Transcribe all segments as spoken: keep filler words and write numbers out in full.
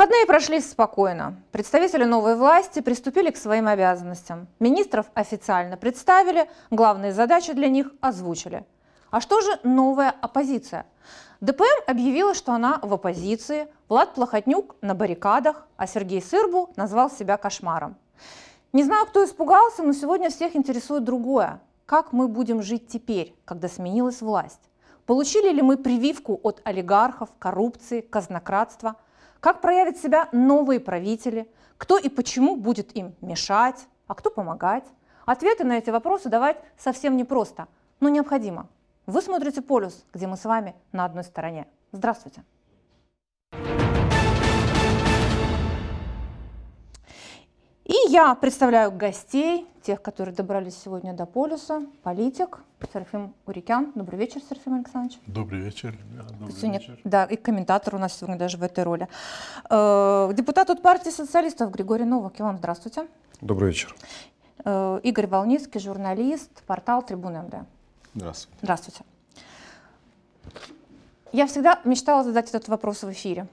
Выходные прошли спокойно. Представители новой власти приступили к своим обязанностям. Министров официально представили, главные задачи для них озвучили. А что же новая оппозиция? ДПМ объявила, что она в оппозиции, Влад Плохотнюк на баррикадах, а Сергей Сырбу назвал себя кошмаром. Не знаю, кто испугался, но сегодня всех интересует другое. Как мы будем жить теперь, когда сменилась власть? Получили ли мы прививку от олигархов, коррупции, казнократства? Как проявят себя новые правители? Кто и почему будет им мешать, а кто помогать? Ответы на эти вопросы давать совсем непросто, но необходимо. Вы смотрите «Полюс», где мы с вами на одной стороне. Здравствуйте. И я представляю гостей, тех, которые добрались сегодня до «Полюса». Политик Серафим Урикян. Добрый вечер, Серафим Александрович. Добрый вечер. Да, добрый сегодня, вечер. Да, и комментатор у нас сегодня даже в этой роли. Э, депутат от партии социалистов Григорий Новак. И вам здравствуйте. Добрый вечер. Э, Игорь Волницкий, журналист, портал Трибуна МД. Здравствуйте. Здравствуйте. Я всегда мечтала задать этот вопрос в эфире.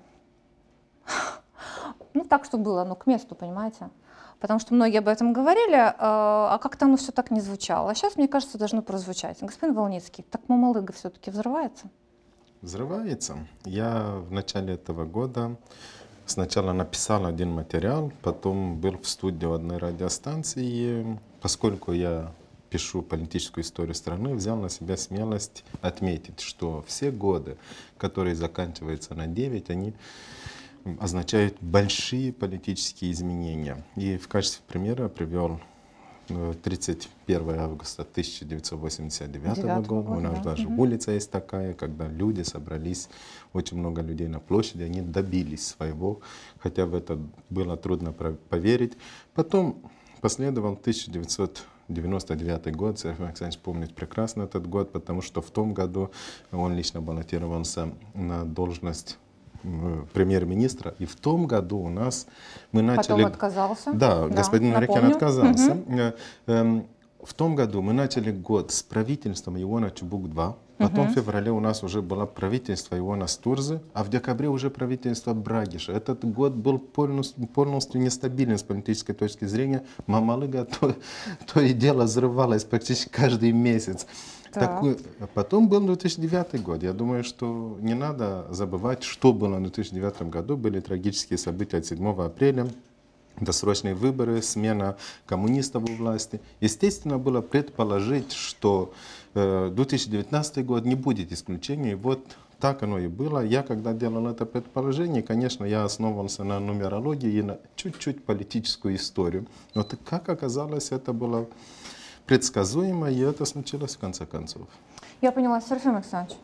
Ну, так, чтобы было, ну, к месту, понимаете? Потому что многие об этом говорили, а как-то оно все так не звучало. А сейчас, мне кажется, должно прозвучать. Господин Волницкий, так Мамалыга все-таки взрывается? Взрывается. Я в начале этого года сначала написал один материал, потом был в студии в одной радиостанции. И поскольку я пишу политическую историю страны, взял на себя смелость отметить, что все годы, которые заканчиваются на девять, они означают большие политические изменения. И в качестве примера привел тридцать первое августа тысяча девятьсот восемьдесят девятого года. У нас да. даже угу. улица есть такая, когда люди собрались, очень много людей на площади, они добились своего, хотя в это было трудно поверить. Потом последовал тысяча девятьсот девяносто девятый год, Серафим Александрович помнит прекрасно этот год, потому что в том году он лично баллотировался на должность премьер-министра, и в том году у нас мы начали... Потом отказался. Да, да, господин Урикян отказался. Угу. В том году мы начали год с правительством Иона Чубук-два, потом угу. в феврале у нас уже было правительство Иона Стурзы, а в декабре уже правительство Брагиша. Этот год был полностью, полностью нестабилен с политической точки зрения. Мамалыга то, то и дело взрывалась практически каждый месяц. Такой, потом был две тысячи девятый год. Я думаю, что не надо забывать, что было в две тысячи девятом году. Были трагические события от седьмого апреля, досрочные выборы, смена коммунистов у власти. Естественно, было предположить, что э, две тысячи девятнадцатый год не будет исключением. И вот так оно и было. Я, когда делал это предположение, конечно, я основывался на нумерологии и на чуть-чуть политическую историю. Но как оказалось, это было предсказуемо, и это случилось в конце концов. Я поняла, Серафим Александрович,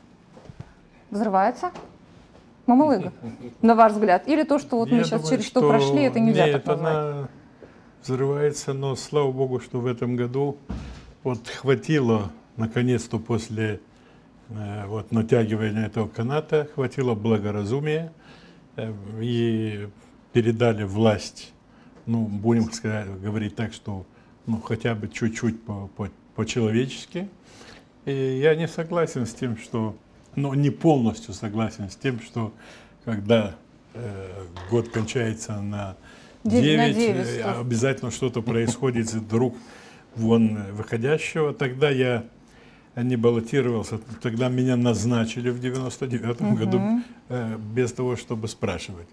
взрывается Мамалыга, на ваш взгляд? Или то, что вот мы сейчас через что прошли, это нельзя нет, так назвать? Она взрывается, но слава богу, что в этом году вот хватило, наконец-то после э, вот, натягивания этого каната, хватило благоразумия э, и передали власть, ну, будем сказать, говорить так, что ну, хотя бы чуть-чуть по-человечески. И я не согласен с тем, что, ну, не полностью согласен с тем, что когда э, год кончается на девять, девять обязательно что-то происходит из рук вон выходящего. Тогда я не баллотировался, тогда меня назначили в девяносто девятом угу. году э, без того, чтобы спрашивать.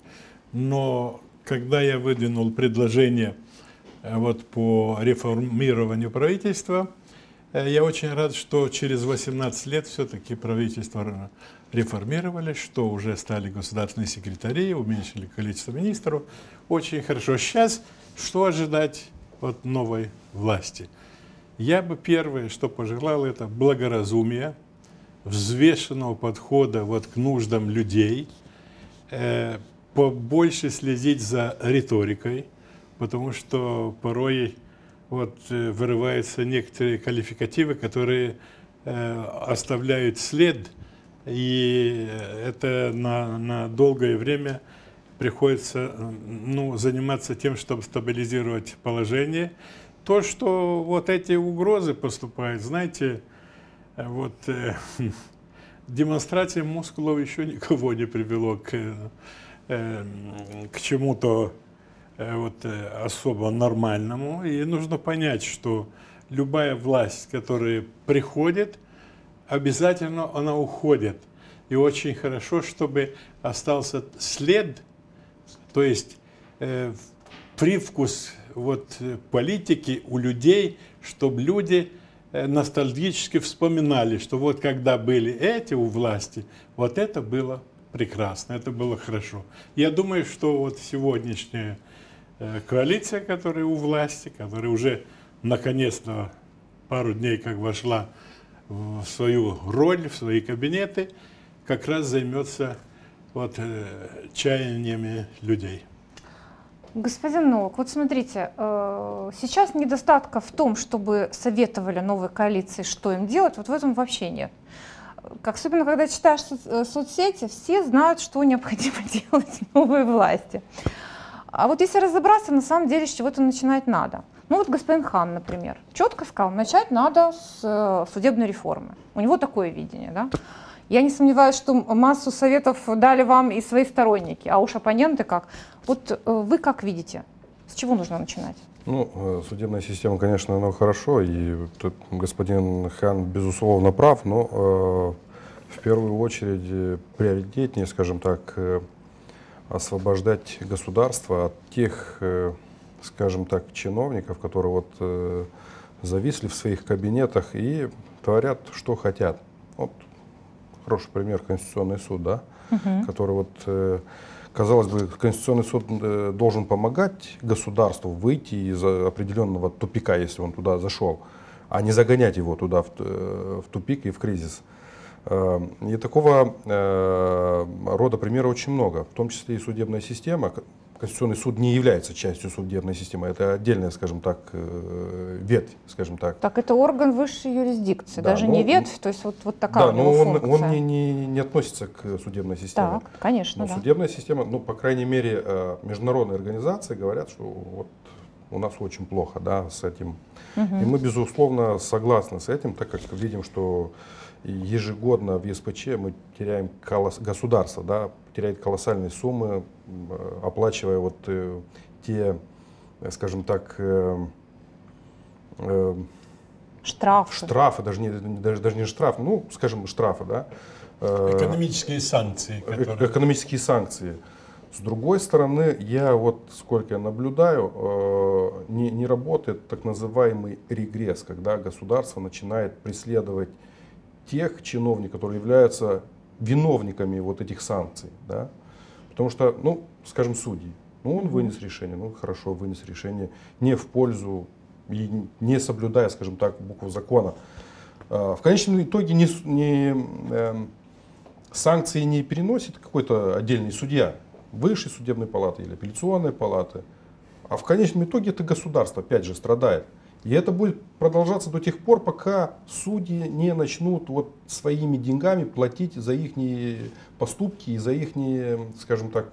Но когда я выдвинул предложение вот по реформированию правительства, я очень рад, что через восемнадцать лет все-таки правительство реформировали, что уже стали государственные секретари, уменьшили количество министров. Очень хорошо. Сейчас что ожидать от новой власти? Я бы первое, что пожелал, это благоразумия, взвешенного подхода вот к нуждам людей, э, побольше следить за риторикой, потому что порой вот, э, вырываются некоторые квалификативы, которые э, оставляют след, и это на, на долгое время приходится ну, заниматься тем, чтобы стабилизировать положение. То, что вот эти угрозы поступают, знаете, вот э, демонстрация мускулов еще никого не привело к э, к чему-то э, вот, э, особо нормальному. И нужно понять, что любая власть, которая приходит, обязательно она уходит. И очень хорошо, чтобы остался след, то есть э, привкус вот, политики у людей, чтобы люди э, ностальгически вспоминали, что вот когда были эти у власти, вот это было прекрасно, это было хорошо. Я думаю, что вот сегодняшняя э, коалиция, которая у власти, которая уже наконец-то пару дней как вошла в свою роль, в свои кабинеты, как раз займется вот, э, чаяниями людей. Господин Новак, вот смотрите, э, сейчас недостатка в том, чтобы советовали новой коалиции, что им делать, вот в этом вообще нет. Особенно, когда читаешь со- соцсети, все знают, что необходимо делать новой власти. А вот если разобраться, на самом деле, с чего-то начинать надо. Ну вот господин Хан, например, четко сказал, начать надо с э, судебной реформы. У него такое видение, да? Я не сомневаюсь, что массу советов дали вам и свои сторонники, а уж оппоненты как. Вот э, вы как видите, с чего нужно начинать? Ну, э, судебная система, конечно, она хорошо, и тут господин Хан, безусловно, прав, но э, в первую очередь э, приоритетнее, скажем так, э, освобождать государство от тех, э, скажем так, чиновников, которые вот э, зависли в своих кабинетах и творят, что хотят. Вот хороший пример — Конституционный суд, да, угу. который вот, э, казалось бы, Конституционный суд э, должен помогать государству выйти из определенного тупика, если он туда зашел, а не загонять его туда в, э, в тупик и в кризис. Э, и такого э, рода примеров очень много, в том числе и судебная система. Конституционный суд не является частью судебной системы, это отдельная, скажем так, ветвь, скажем так. Так это орган высшей юрисдикции, да, даже но, не ветвь, то есть вот, вот такая да, у него но он, функция. он не, не, не относится к судебной системе. Так, конечно, но да. Судебная система, ну, по крайней мере, международные организации говорят, что вот у нас очень плохо, да, с этим. Угу. И мы, безусловно, согласны с этим, так как видим, что ежегодно в ЕСПЧ мы теряем колосс... государство, да, теряет колоссальные суммы, оплачивая вот э, те, скажем так, э, э, штрафы. штрафы, даже не, даже, даже не штрафы, ну, скажем, штрафы, да. Э, экономические санкции. Которые... Экономические санкции. С другой стороны, я вот, сколько я наблюдаю, э, не, не работает так называемый регресс, когда государство начинает преследовать тех чиновников, которые являются виновниками вот этих санкций, да, потому что, ну, скажем, судьи, ну, он вынес решение, ну, хорошо, вынес решение не в пользу и не соблюдая, скажем так, букву закона. В конечном итоге не, не, э, санкции не переносит какой-то отдельный судья высшей судебной палаты или апелляционной палаты, а в конечном итоге это государство, опять же, страдает. И это будет продолжаться до тех пор, пока судьи не начнут вот своими деньгами платить за их поступки и за их, скажем так,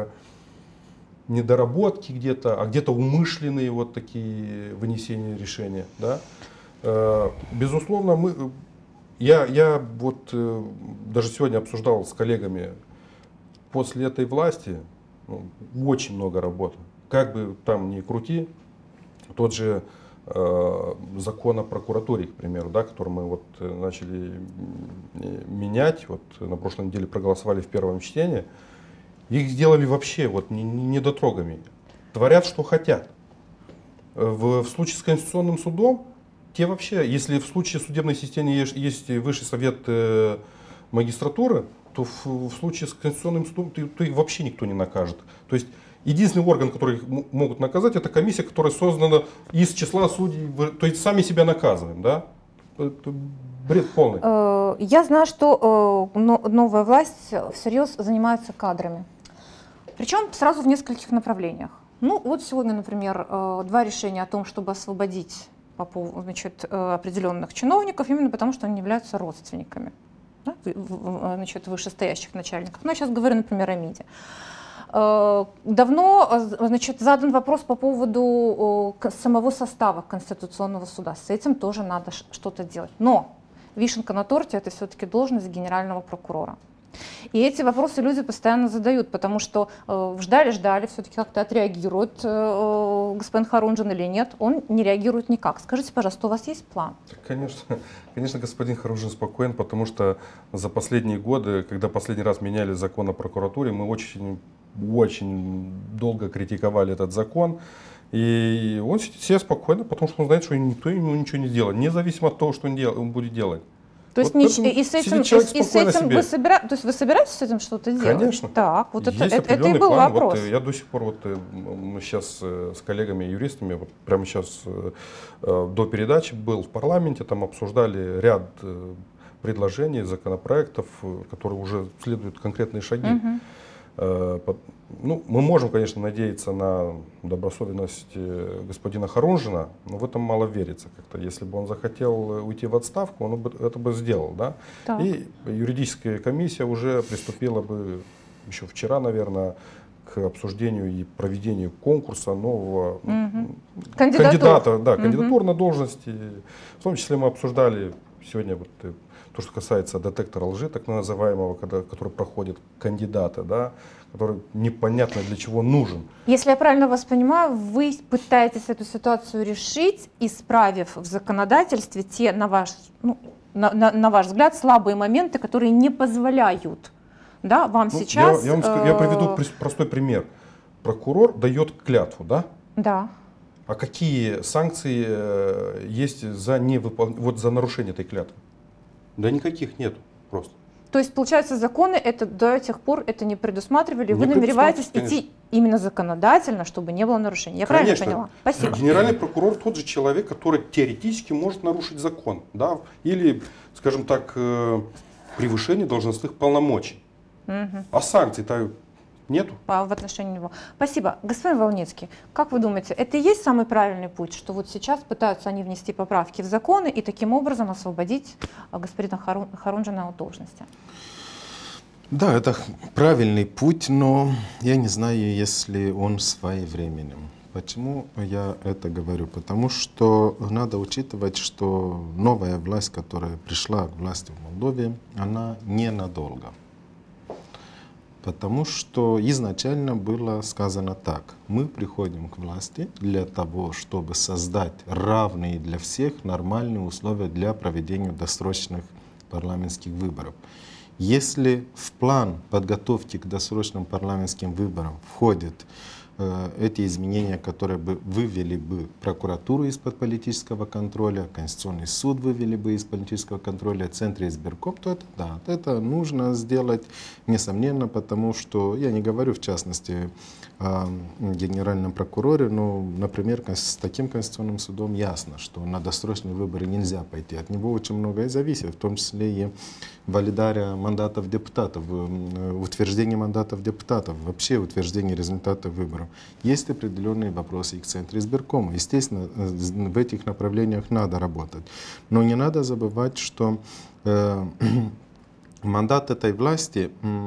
недоработки где-то, а где-то умышленные вот такие вынесения решения. Да? Безусловно, мы, я, я вот даже сегодня обсуждал с коллегами, после этой власти ну, очень много работы. Как бы там ни крути, тот же закон о прокуратуре, к примеру, да, который мы вот начали менять, вот на прошлой неделе проголосовали в первом чтении, их сделали вообще вот недотрогами, творят, что хотят. В, в случае с Конституционным судом, те вообще, если в случае судебной системы есть, есть Высший совет э, магистратуры, то в, в случае с Конституционным судом то, то их вообще никто не накажет. То есть единственный орган, который их могут наказать, это комиссия, которая создана из числа судей, то есть сами себя наказываем, да? Это бред полный. Я знаю, что новая власть всерьез занимается кадрами. Причем сразу в нескольких направлениях. Ну вот сегодня, например, два решения о том, чтобы освободить по поводу, значит, определенных чиновников, именно потому что они являются родственниками, да, значит, вышестоящих начальников. Ну, я сейчас говорю, например, о МИДе. Давно, значит, задан вопрос по поводу самого состава Конституционного суда. С этим тоже надо что-то делать. Но вишенка на торте — это все-таки должность генерального прокурора. И эти вопросы люди постоянно задают, потому что э, ждали-ждали, все-таки как-то отреагирует э, господин Харунжин или нет. Он не реагирует никак. Скажите, пожалуйста, у вас есть план? Конечно, конечно, господин Харунжин спокоен, потому что за последние годы, когда последний раз меняли закон о прокуратуре, мы очень, очень долго критиковали этот закон. И он сидит себе спокойно, потому что он знает, что никто ему ничего не сделает, независимо от того, что он, дел, он будет делать. То есть, вот нич... и с этим, и, и с этим вы, собира... То есть вы собираетесь с этим что-то делать? Конечно. Так, вот это, Есть это, это и был план. вопрос. Вот, я до сих пор, вот, мы сейчас с коллегами-юристами, вот, прямо сейчас до передачи был в парламенте, там обсуждали ряд предложений, законопроектов, которые уже следуют конкретные шаги. Угу. Ну, мы можем, конечно, надеяться на добросовестность господина Харунжина, но в этом мало верится как-то. Если бы он захотел уйти в отставку, он бы это бы сделал, да? И юридическая комиссия уже приступила бы еще вчера, наверное, к обсуждению и проведению конкурса нового угу. Кандидатур. кандидата, да, угу. кандидатур на должности. В том числе мы обсуждали сегодня вот то, что касается детектора лжи, так называемого, когда, который проходит кандидата, да, который непонятно для чего нужен. Если я правильно вас понимаю, вы пытаетесь эту ситуацию решить, исправив в законодательстве те, на ваш, ну, на, на, на ваш взгляд, слабые моменты, которые не позволяют, да, вам ну, сейчас... Я, я, вам скажу, я приведу простой пример. Прокурор дает клятву, да? Да. А какие санкции есть за, невыпол... вот за нарушение этой клятвы? Да никаких нет просто. То есть, получается, законы это до тех пор это не предусматривали, не вы намереваетесь конечно. идти именно законодательно, чтобы не было нарушений. Я конечно. правильно поняла? Спасибо. Генеральный прокурор тот же человек, который теоретически может нарушить закон, да, или, скажем так, превышение должностных полномочий. Угу. А санкций-то нету. В отношении него. Спасибо. Господин Волницкий, как вы думаете, это и есть самый правильный путь, что вот сейчас пытаются они внести поправки в законы и таким образом освободить господина Харун, Харунжина от должности? Да, это правильный путь, но я не знаю, если он своевременным. Почему я это говорю? Потому что надо учитывать, что новая власть, которая пришла к власти в Молдове, она ненадолго. Потому что изначально было сказано так: мы приходим к власти для того, чтобы создать равные для всех нормальные условия для проведения досрочных парламентских выборов. Если в план подготовки к досрочным парламентским выборам входят э, эти изменения, которые бы вывели бы прокуратуру из-под политического контроля, Конституционный суд вывели бы из политического контроля, Центр избирком, то это, да, это нужно сделать, несомненно, потому что, я не говорю в частности о генеральном прокуроре, но, например, с таким Конституционным судом ясно, что на досрочные выборы нельзя пойти. От него очень многое зависит, в том числе и валидария мандатов депутатов, утверждение мандатов депутатов, вообще утверждение результатов выборов. Есть определенные вопросы и к Центру избиркома. Естественно, в этих направлениях надо работать. Но не надо забывать, что э, мандат этой власти,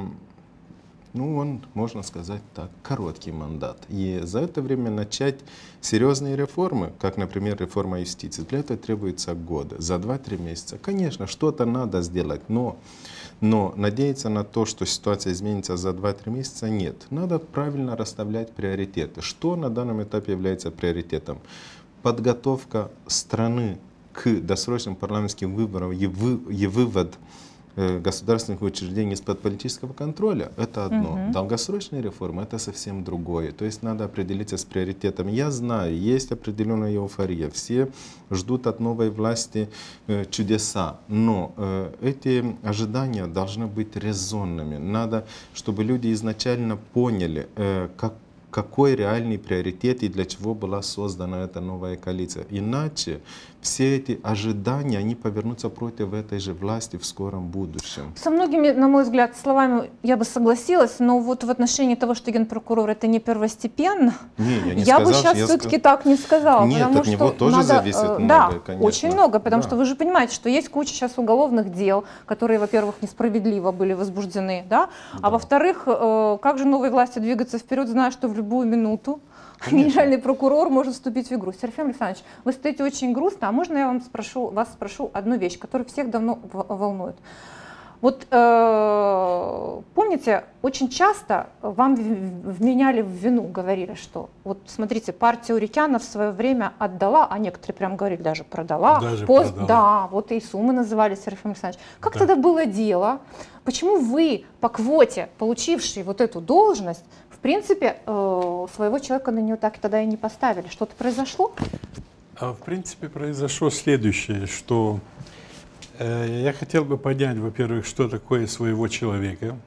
ну, он, можно сказать так, короткий мандат. И за это время начать серьезные реформы, как, например, реформа юстиции, для этого требуется годы, за два-три месяца. Конечно, что-то надо сделать, но, но надеяться на то, что ситуация изменится за два-три месяца, нет. Надо правильно расставлять приоритеты. Что на данном этапе является приоритетом? Подготовка страны к досрочным парламентским выборам и, вы, и вывод государственных учреждений из-под политического контроля — это одно. Угу. Долгосрочные реформы — это совсем другое. То есть надо определиться с приоритетом. Я знаю, есть определенная эйфория. Все ждут от новой власти э, чудеса. Но э, эти ожидания должны быть резонными. Надо, чтобы люди изначально поняли, э, как какой реальный приоритет и для чего была создана эта новая коалиция. Иначе все эти ожидания, они повернутся против этой же власти в скором будущем. Со многими, на мой взгляд, словами я бы согласилась, но вот в отношении того, что генпрокурор это не первостепенно, не, я, не я сказал, бы сейчас я все-таки сказ... так не сказала. Нет, потому от что него тоже надо, зависит э, многое, да, конечно. очень много, потому да. что вы же понимаете, что есть куча сейчас уголовных дел, которые, во-первых, несправедливо были возбуждены, да? Да. А во-вторых, э, как же новой власти двигаться вперед, зная, что в любую минуту Конечно. Генеральный прокурор может вступить в игру. Серафим Александрович, вы стоите очень грустно, а можно я вам спрошу, вас спрошу одну вещь, которая всех давно волнует. Вот э, помните, очень часто вам в- вменяли в вину, говорили, что вот смотрите, партия Урикяна в свое время отдала, а некоторые прям говорили, даже продала. Даже пост, продала. Да, вот и суммы называли, Серафим Александрович. Как Да. тогда было дело? Почему вы по квоте, получившие вот эту должность, в принципе, э, своего человека на нее так и тогда и не поставили? Что-то произошло? А в принципе произошло следующее, что э, я хотел бы понять, во-первых, что такое своего человека.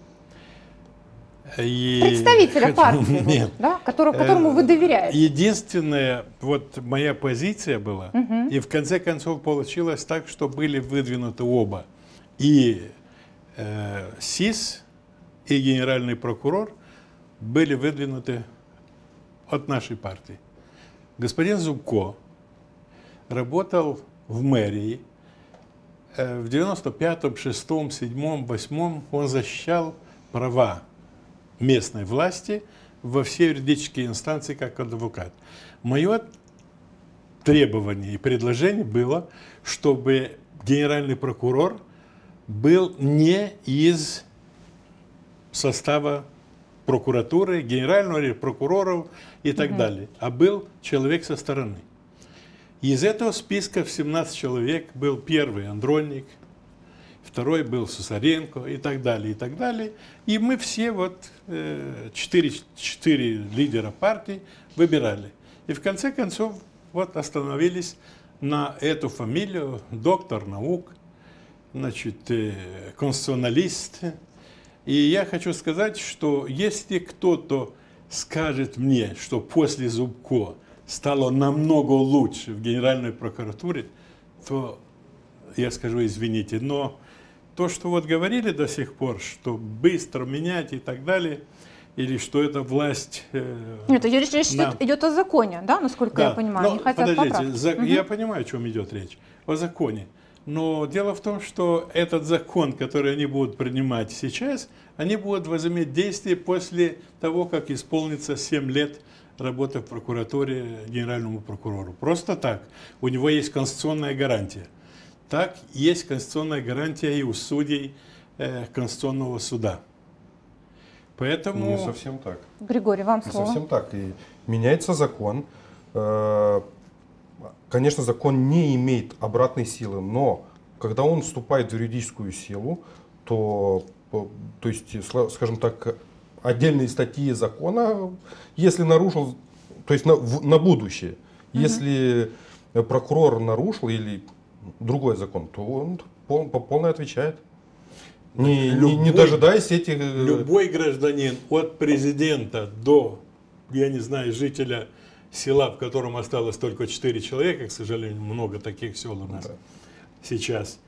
И Представителя хочу- партии, вот, Нет. да, которому, которому вы Э, доверяете. Единственная вот моя позиция была, Мгм. и в конце концов получилось так, что были выдвинуты оба. И э, СИС, и генеральный прокурор были выдвинуты от нашей партии. Господин Зубко работал в мэрии. Э, В девяносто пятом, шестом, седьмом, восьмом он защищал права местной власти во все юридические инстанции как адвокат. Мое требование и предложение было, чтобы генеральный прокурор был не из состава прокуратуры, генерального или прокуроров и так далее, а был человек со стороны. Из этого списка в семнадцать человек был первый Андрольник, второй был Сусаренко и так далее, и так далее. И мы все вот э, четыре, четыре лидера партии выбирали. И в конце концов вот остановились на эту фамилию, доктор наук, значит, э, конституционалист. И я хочу сказать, что если кто-то скажет мне, что после Зубко стало намного лучше в Генеральной прокуратуре, то я скажу, извините, но то, что вот говорили до сих пор, что быстро менять и так далее, или что это власть... э, Нет, речь, речь на- идет, идет о законе, да, насколько я понимаю, но они хотят подождите, поправки. за- Мгм. я понимаю, о чем идет речь, о законе. Но дело в том, что этот закон, который они будут принимать сейчас, они будут возыметь действие после того, как исполнится семь лет работы в прокуратуре генеральному прокурору. Просто так. У него есть конституционная гарантия. Так есть конституционная гарантия и у судей э, Конституционного суда. Поэтому... Не совсем так. Григорий, вам Не слово. совсем так. И меняется закон. Э, Конечно, закон не имеет обратной силы, но когда он вступает в юридическую силу, то, по- то есть, сла- скажем так, отдельные статьи закона, если нарушил, то есть на, в- на будущее, если прокурор нарушил или другой закон, то он пол, по полной отвечает. Не, не- не Любой- дожидаясь этих... э, Любой гражданин от президента до, я не знаю, жителя села, в котором осталось только четыре человека, к сожалению, много таких сел у нас Да. сейчас,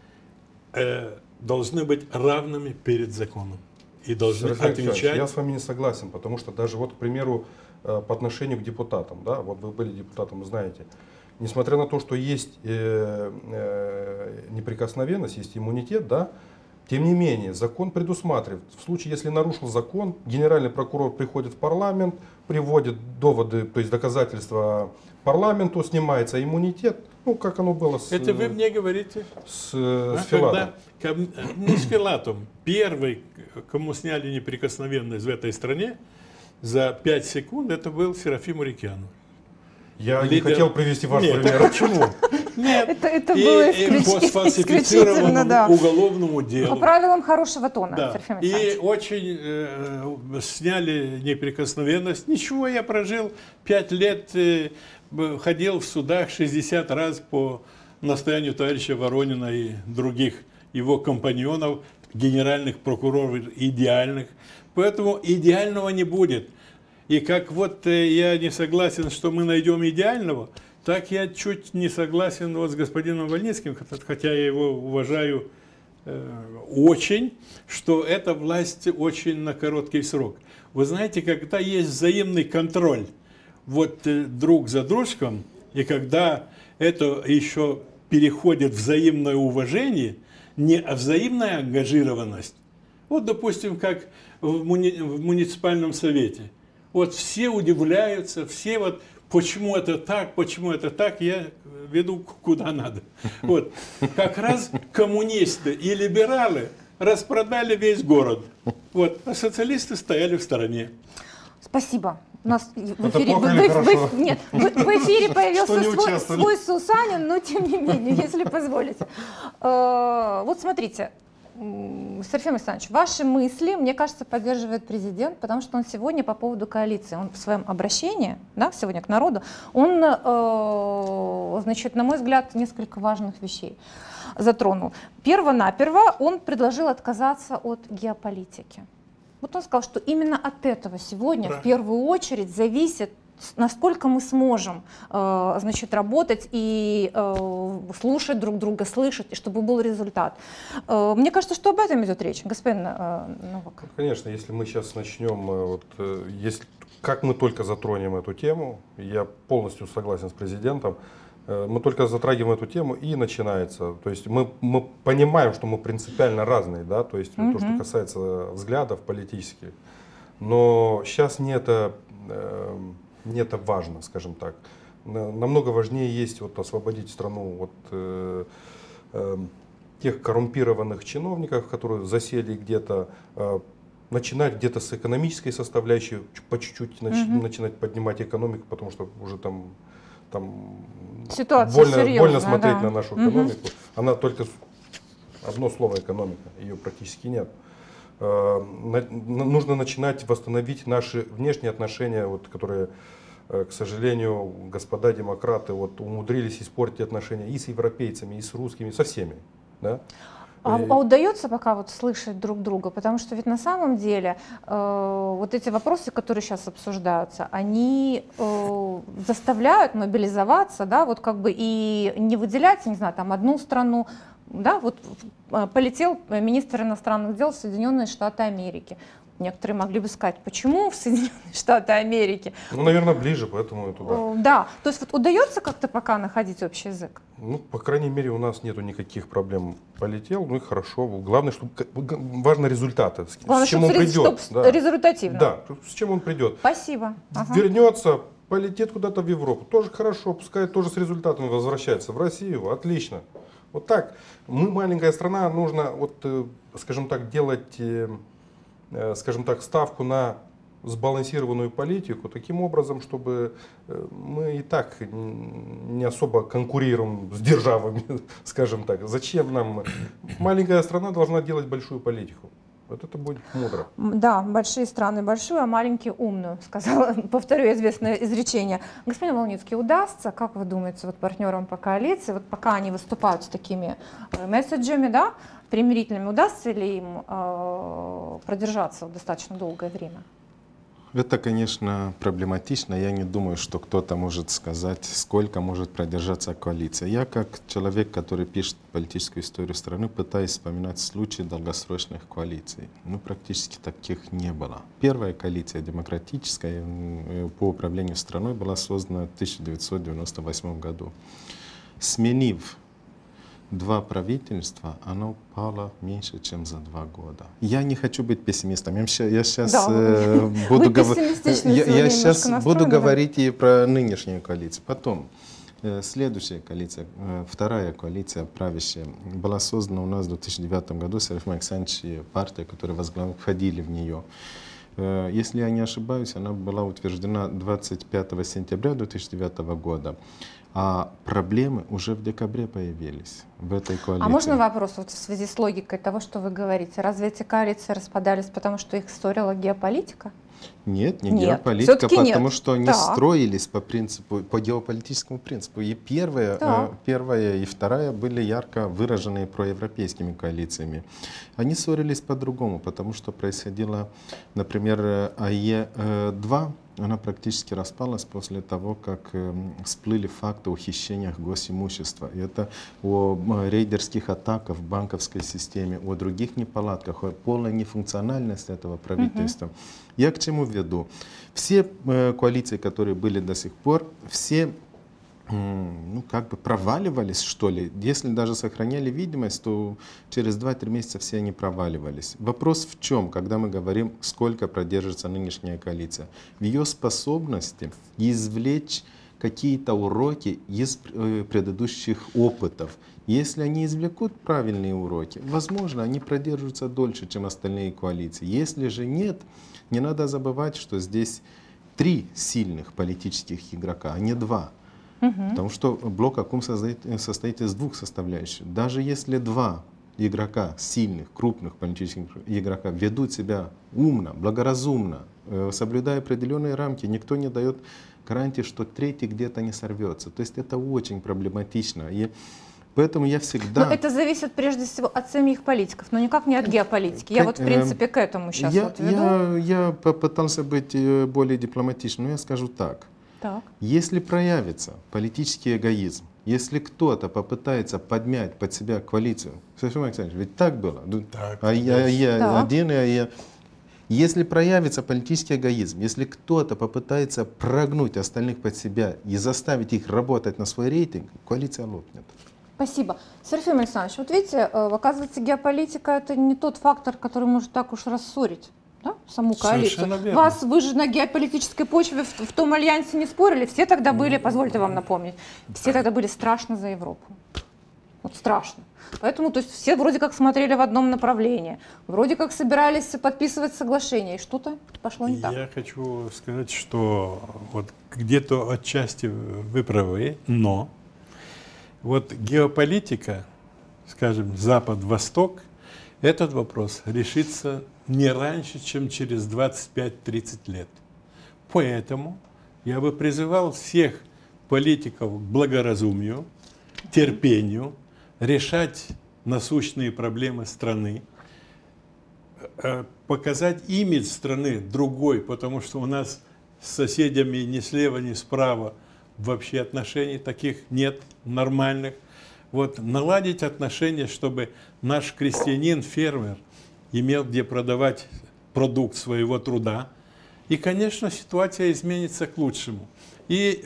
э, должны быть равными перед законом. И должны Серафим Александрович, отвечать. я с вами не согласен, потому что даже вот, к примеру, э, по отношению к депутатам, да, вот вы были депутатом, вы знаете, несмотря на то, что есть э, э, неприкосновенность, есть иммунитет, да, тем не менее, закон предусматривает, в случае, если нарушил закон, генеральный прокурор приходит в парламент, приводит доводы, то есть доказательства парламенту, снимается иммунитет, ну, как оно было с, Это вы мне говорите? с, э, А с Филатом. когда ко м- не с Филатом, первый, кому сняли неприкосновенность в этой стране, за пять секунд, это был Серафим Урикян. Я не Лидер- хотел привести ваш Нет, пример. а почему? Нет. Это- это и, было и исключ- по исключительно, сфальсифицированному да. уголовному По делу. правилам хорошего тона, Да. Серафим И Александрович. очень э, сняли неприкосновенность. Ничего, я прожил пять лет, э, б- ходил в судах шестьдесят раз по настоянию товарища Воронина и других его компаньонов, генеральных прокуроров идеальных. Поэтому идеального не будет. И как вот э, я не согласен, что мы найдем идеального, так я чуть не согласен вот с господином Вольницким, хотя- хотя я его уважаю э, очень, что эта власть очень на короткий срок. Вы знаете, когда есть взаимный контроль вот э, друг за дружком, и когда это еще переходит в взаимное уважение, не а взаимная ангажированность, вот, допустим, как в, муни- в муниципальном совете. Вот все удивляются, все вот, почему это так, почему это так, я веду куда надо. Вот. Как раз коммунисты и либералы распродали весь город. Вот, а социалисты стояли в стороне. Спасибо. У нас в Это эфире, плохо в- или в- в- хорошо? нет, в, в эфире появился Что не свой, участвовали? свой Сусанин, но тем не менее, если позволите. Э, Вот смотрите, м, Серафим Александрович, ваши мысли, мне кажется, поддерживает президент, потому что он сегодня по поводу коалиции, он в своем обращении, да, сегодня к народу, он, э, значит, на мой взгляд, несколько важных вещей затронул. Перво-наперво он предложил отказаться от геополитики. Вот он сказал, что именно от этого сегодня Правильно. в первую очередь зависит, с- насколько мы сможем э, значит, работать и э, слушать друг друга, слышать, и чтобы был результат. Э, мне кажется, что об этом идет речь, господин э, Новак. Конечно, если мы сейчас начнем, э, вот, э, если, как мы только затронем эту тему, я полностью согласен с президентом, э, мы только затрагиваем эту тему и начинается. То есть мы, мы понимаем, что мы принципиально разные, да, то есть то, что Мгм. касается взглядов политических. Но сейчас не это, э, не это важно, скажем так. На- Намного важнее есть вот освободить страну от э, э, тех коррумпированных чиновников, которые засели где-то, э, начинать где-то с экономической составляющей, ч- по чуть-чуть нач- Мгм. начинать поднимать экономику, потому что уже там, там Ситуация больно, серьезная, больно смотреть да. на нашу Мгм. экономику. Она только с- одно слово экономика, ее практически нет. Э, на- на- нужно начинать восстановить наши внешние отношения, вот, которые, э, к сожалению, господа демократы вот, умудрились испортить отношения и с европейцами, и с русскими, со всеми. Да? А, И- а удается пока вот слышать друг друга? Потому что ведь на самом деле э, вот эти вопросы, которые сейчас обсуждаются, они э, заставляют мобилизоваться, да, вот как бы и не выделять, не знаю, там одну страну, да, вот э, полетел министр иностранных дел в Соединенные Штаты Америки. Некоторые могли бы сказать, почему в Соединенные Штаты Америки? Ну, наверное, ближе, поэтому и туда. Э, Да, то есть вот удается как-то пока находить общий язык? Ну, по крайней мере, у нас нету никаких проблем. Полетел, ну и хорошо. Главное, чтобы важно результаты. С, Главное, с чем он чтобы придет. чтоб Да. результативно. Да, с чем он придет. Спасибо. Ага. Вернется, полетит куда-то в Европу. Тоже хорошо, пускай тоже с результатами возвращается. В Россию, отлично. Вот так. Мы маленькая страна, нужно, вот, э, скажем так, делать, э, э, скажем так, ставку на сбалансированную политику таким образом, чтобы э, мы и так н- не особо конкурируем с державами, скажем так. Зачем нам? Маленькая страна должна делать большую политику. Вот это будет мудро. М, Да, большие страны большую, а маленькие умную, сказала, повторю известное изречение. Господин Волницкий, удастся, как вы думаете, вот партнерам по коалиции, вот пока они выступают с такими э, месседжами, да, примирительными, удастся ли им э, продержаться достаточно долгое время? Это, конечно, проблематично. Я не думаю, что кто-то может сказать, сколько может продержаться коалиция. Я, как человек, который пишет политическую историю страны, пытаюсь вспоминать случаи долгосрочных коалиций. Ну, практически таких не было. Первая коалиция демократическая м, по управлению страной была создана в тысяча девятьсот девяносто восьмом году. Сменив два правительства, оно упало меньше, чем за два года. Я не хочу быть пессимистом. Я ща- я сейчас Да, э, вы буду, гов- пессимистично я, сегодня я сейчас немножко буду настроены, да. говорить и про нынешнюю коалицию. Потом, э, следующая коалиция, э, вторая коалиция правящая, была создана у нас в две тысячи девятом году. Серафим Александрович и партия, которые возглавляли, входили в нее. Э, Если я не ошибаюсь, она была утверждена двадцать пятого сентября две тысячи девятого года. А проблемы уже в декабре появились в этой коалиции. А можно вопрос вот в связи с логикой того, что вы говорите? Разве эти коалиции распадались, потому что их ссорила геополитика? Нет, не Нет, геополитика, всё-таки потому нет. что они Так. строились по принципу, по геополитическому принципу. И первая, Так. э, первая и вторая были ярко выраженные проевропейскими коалициями. Они ссорились по-другому, потому что происходило, например, АЕ два, она практически распалась после того, как э, всплыли факты о хищениях госимущества. И это о м, рейдерских атаках в банковской системе, о других неполадках, о полной нефункциональности этого правительства. Я к чему веду? Все э, коалиции, которые были до сих пор, все м, ну, как бы проваливались, что ли. Если даже сохраняли видимость, то через два-три месяца все они проваливались. Вопрос в чем, когда мы говорим, сколько продержится нынешняя коалиция? В ее способности извлечь какие-то уроки из предыдущих опытов. Если они извлекут правильные уроки, возможно, они продержатся дольше, чем остальные коалиции. Если же нет, не надо забывать, что здесь три сильных политических игрока, а не два. Угу. Потому что блок Аккум состоит, состоит из двух составляющих. Даже если два игрока, сильных, крупных политических игрока, ведут себя умно, благоразумно, соблюдая определенные рамки, никто не дает гарантии, что третий где-то не сорвется. То есть это очень проблематично. И поэтому я всегда... Но это зависит прежде всего от самих политиков, но никак не от геополитики. Я вот в принципе к этому сейчас я, вот веду. Я, я попытался быть более дипломатичным, но я скажу так. Так. Если проявится политический эгоизм, если кто-то попытается подмять под себя коалицию, Серафим Александрович, ведь так было? Так, а я, я так. один, а я... Если проявится политический эгоизм, если кто-то попытается прогнуть остальных под себя и заставить их работать на свой рейтинг, коалиция лопнет. Спасибо. Серафим Александрович, вот видите, оказывается, геополитика это не тот фактор, который может так уж рассорить, да, саму коалицию. Вас, вы же на геополитической почве в, в том альянсе не спорили, все тогда были, позвольте вам напомнить, все тогда были страшно за Европу. Вот страшно. Поэтому то есть все вроде как смотрели в одном направлении, вроде как собирались подписывать соглашение, и что-то пошло не так. Я хочу сказать, что вот где-то отчасти вы правы, но вот геополитика, скажем, Запад-Восток, этот вопрос решится не раньше, чем через двадцать пять — тридцать лет. Поэтому я бы призывал всех политиков к благоразумию, терпению, решать насущные проблемы страны, показать имидж страны другой, потому что у нас с соседями ни слева, ни справа вообще отношений таких нет, нормальных. Вот, наладить отношения, чтобы наш крестьянин, фермер имел где продавать продукт своего труда. И, конечно, ситуация изменится к лучшему. И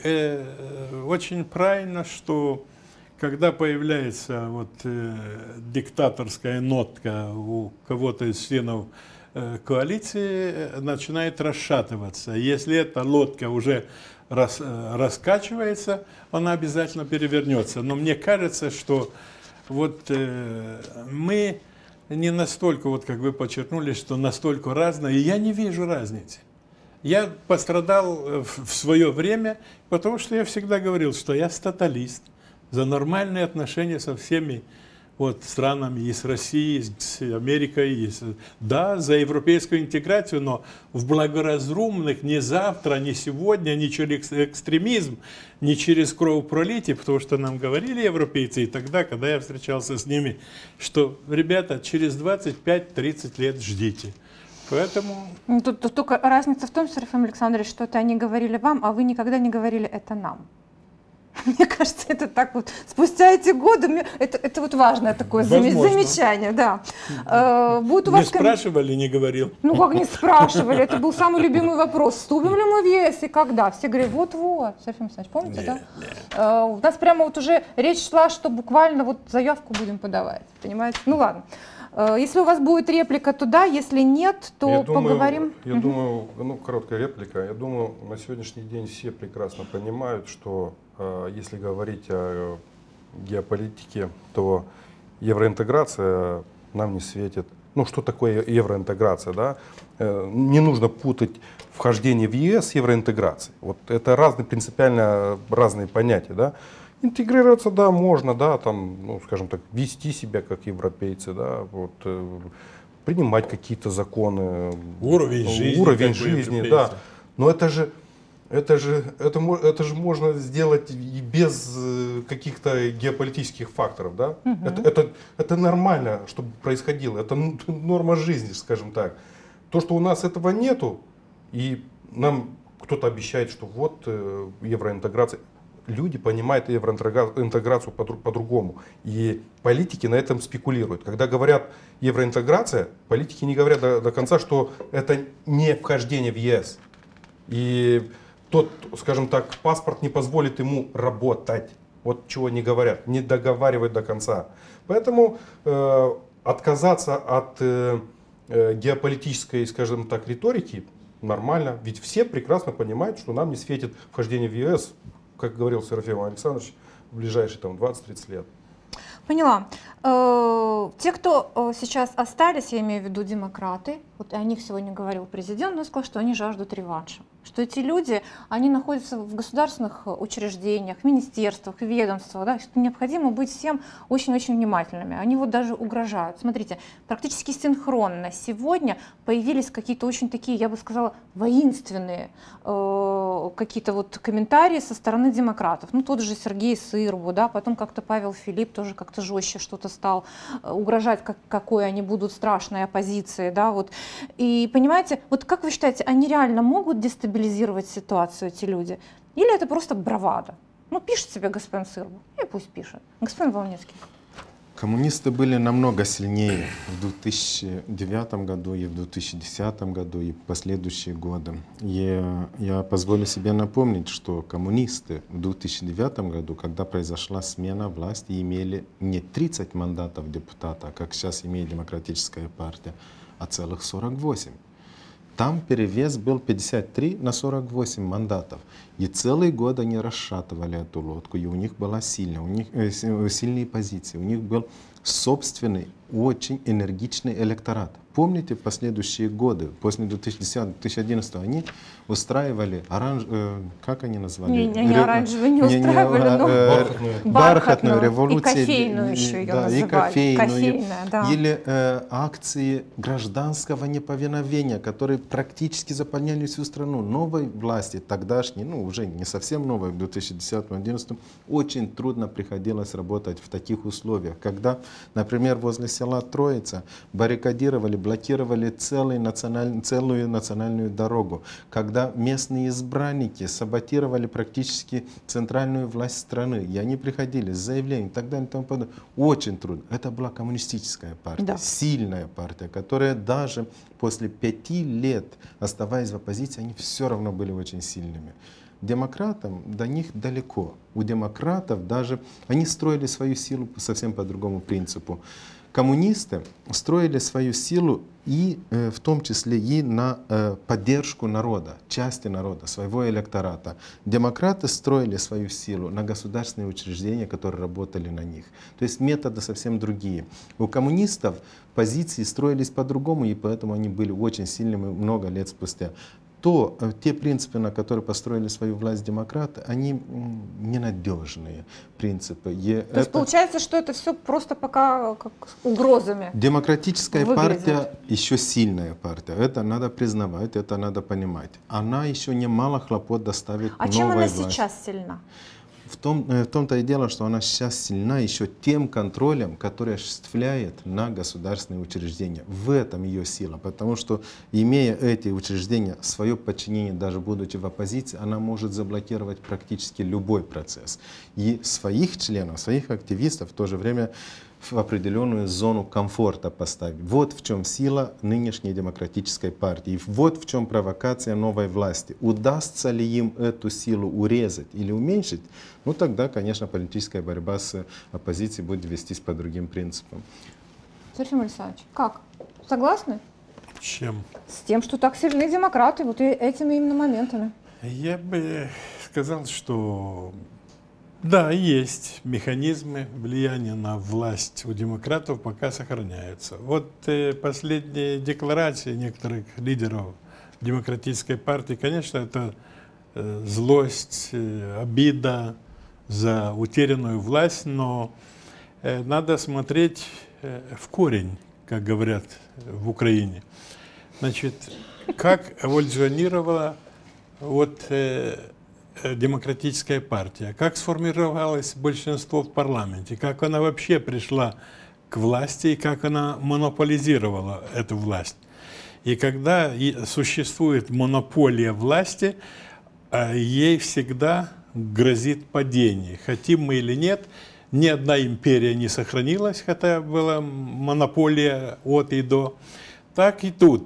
э, очень правильно, что когда появляется вот, э, диктаторская нотка у кого-то из членов э, коалиции, э, начинает расшатываться. Если эта лодка уже рас, э, раскачивается, она обязательно перевернется. Но мне кажется, что вот, э, мы не настолько, вот, как вы подчеркнули, что настолько разные, и я не вижу разницы. Я пострадал в, в свое время, потому что я всегда говорил, что я статалист. За нормальные отношения со всеми вот, странами, и с Россией, и с Америкой, и с... да, за европейскую интеграцию, но в благоразумных не завтра, не сегодня, не через экстремизм, не через кровопролитие, потому что нам говорили европейцы и тогда, когда я встречался с ними, что, ребята, через двадцать пять — тридцать лет ждите. Поэтому... Тут, тут только разница в том, Серафим Александрович, что это они говорили вам, а вы никогда не говорили это нам. Мне кажется, это так вот, спустя эти годы, это, это вот важное такое Возможно. замечание, да. Э, будет у вас не спрашивали, не говорил? Ну как не спрашивали, это был самый любимый вопрос, вступим ли мы в ЕС и когда? Все говорили, вот-вот, Серафим Александрович, помните, нет, да? Нет. Э, у нас прямо вот уже речь шла, что буквально вот заявку будем подавать, понимаете? Ну ладно. Э, если у вас будет реплика, то да, если нет, то я поговорим. Думаю, я угу. думаю, ну короткая реплика, я думаю, на сегодняшний день все прекрасно понимают, что если говорить о геополитике, то евроинтеграция нам не светит. Ну, что такое евроинтеграция, да? Не нужно путать вхождение в ЕС с евроинтеграцией. Вот это разные, принципиально разные понятия, да? Интегрироваться, да, можно, да, там, ну, скажем так, вести себя как европейцы, да, вот, принимать какие-то законы. Уровень жизни. Уровень жизни, да. Но это же Это же, это, это же можно сделать и без каких-то геополитических факторов, да? Угу. Это, это, это нормально, чтобы происходило, это норма жизни, скажем так. То, что у нас этого нету, и нам кто-то обещает, что вот евроинтеграция, люди понимают евроинтеграцию по-другому, и политики на этом спекулируют. Когда говорят евроинтеграция, политики не говорят до, до конца, что это не вхождение в ЕС. И тот, скажем так, паспорт не позволит ему работать. Вот чего не говорят, не договаривают до конца. Поэтому э, отказаться от э, геополитической, скажем так, риторики нормально. Ведь все прекрасно понимают, что нам не светит вхождение в ЕС. как говорил Серафим Александрович, в ближайшие там двадцать-тридцать лет. Поняла. Э, Те, кто э, сейчас остались, я имею в виду демократы, вот о них сегодня говорил президент, он сказал, что они жаждут реванша. Что эти люди, они находятся в государственных учреждениях, министерствах, ведомствах, да, что необходимо быть всем очень-очень внимательными. Они вот даже угрожают. Смотрите, практически синхронно сегодня появились какие-то очень такие, я бы сказала, воинственные э, какие-то вот комментарии со стороны демократов. Ну, тот же Сергей Сырбу, да, потом как-то Павел Филипп тоже как-то жестче что-то стал угрожать, как, какой они будут страшной оппозицией, да, вот. И понимаете, вот как вы считаете, они реально могут дестабилизировать ситуацию, эти люди? Или это просто бравада? Ну, пишет себе господин Сырбу, и пусть пишет. Господин Волнецкий. Коммунисты были намного сильнее в две тысячи девятом году и в две тысячи десятом году и последующие годы. И я позволю себе напомнить, что коммунисты в две тысячи девятом году, когда произошла смена власти, имели не тридцать мандатов депутата, как сейчас имеет Демократическая партия, а целых сорок восемь. Там перевес был пятьдесят три на сорок восемь мандатов. И целый год они расшатывали эту лодку, и у них была сильная, у них, э, сильные позиции, у них был собственный, очень энергичный электорат. Помните, в последующие годы, после две тысячи десятого — две тысячи одиннадцатого, они устраивали оранж... Э, как они назвали? Не, не, не оранжевые не устраивали, не, но э, бархатную, бархатную революцию. И кофейную еще ее да, называли. И кофейную. Кофейная, да. Или э, акции гражданского неповиновения, которые практически заполняли всю страну. Новой власти, тогдашней, ну уже не совсем новой, в две тысячи десятом — две тысячи одиннадцатом, очень трудно приходилось работать в таких условиях, когда, например, возле села Троица баррикадировали, блокировали целый националь... целую национальную дорогу, когда местные избранники саботировали практически центральную власть страны, и они приходили с заявлением и так далее и тому подобное. Очень трудно. Это была коммунистическая партия, Да. сильная партия, которая даже после пяти лет, оставаясь в оппозиции, они все равно были очень сильными. Демократам до них далеко. У демократов даже они строили свою силу совсем по другому принципу. Коммунисты строили свою силу и э, в том числе и на э, поддержку народа, части народа, своего электората. Демократы строили свою силу на государственные учреждения, которые работали на них. То есть методы совсем другие. У коммунистов позиции строились по-другому, и поэтому они были очень сильными много лет спустя. То те принципы, на которые построили свою власть демократы, они ненадежные принципы. И То это... есть получается, что это все просто пока как угрозами. Демократическая выглядит. партия еще сильная партия. Это надо признавать, это надо понимать. Она еще немало хлопот доставит А новой чем она власти. сейчас сильна? В том, в том-то и дело, что она сейчас сильна еще тем контролем, который осуществляет на государственные учреждения. В этом ее сила, потому что, имея эти учреждения, свое подчинение, даже будучи в оппозиции, она может заблокировать практически любой процесс. И своих членов, своих активистов в то же время в определенную зону комфорта поставить. Вот в чем сила нынешней демократической партии. Вот в чем провокация новой власти. Удастся ли им эту силу урезать или уменьшить? Ну тогда, конечно, политическая борьба с оппозицией будет вестись по другим принципам. Серафим Александрович, как? Согласны? Чем? С тем, что так сильны демократы, вот и этими именно моментами. Я бы сказал, что да, есть механизмы влияния на власть у демократов, пока сохраняются. Вот э, последние декларации некоторых лидеров демократической партии, конечно, это э, злость, э, обида за утерянную власть, но э, надо смотреть э, в корень, как говорят в Украине. Значит, как эволюционировала вот э, демократическая партия, как сформировалось большинство в парламенте, как она вообще пришла к власти и как она монополизировала эту власть. И когда существует монополия власти, ей всегда грозит падение. Хотим мы или нет, ни одна империя не сохранилась, хотя была монополия от и до. Так и тут.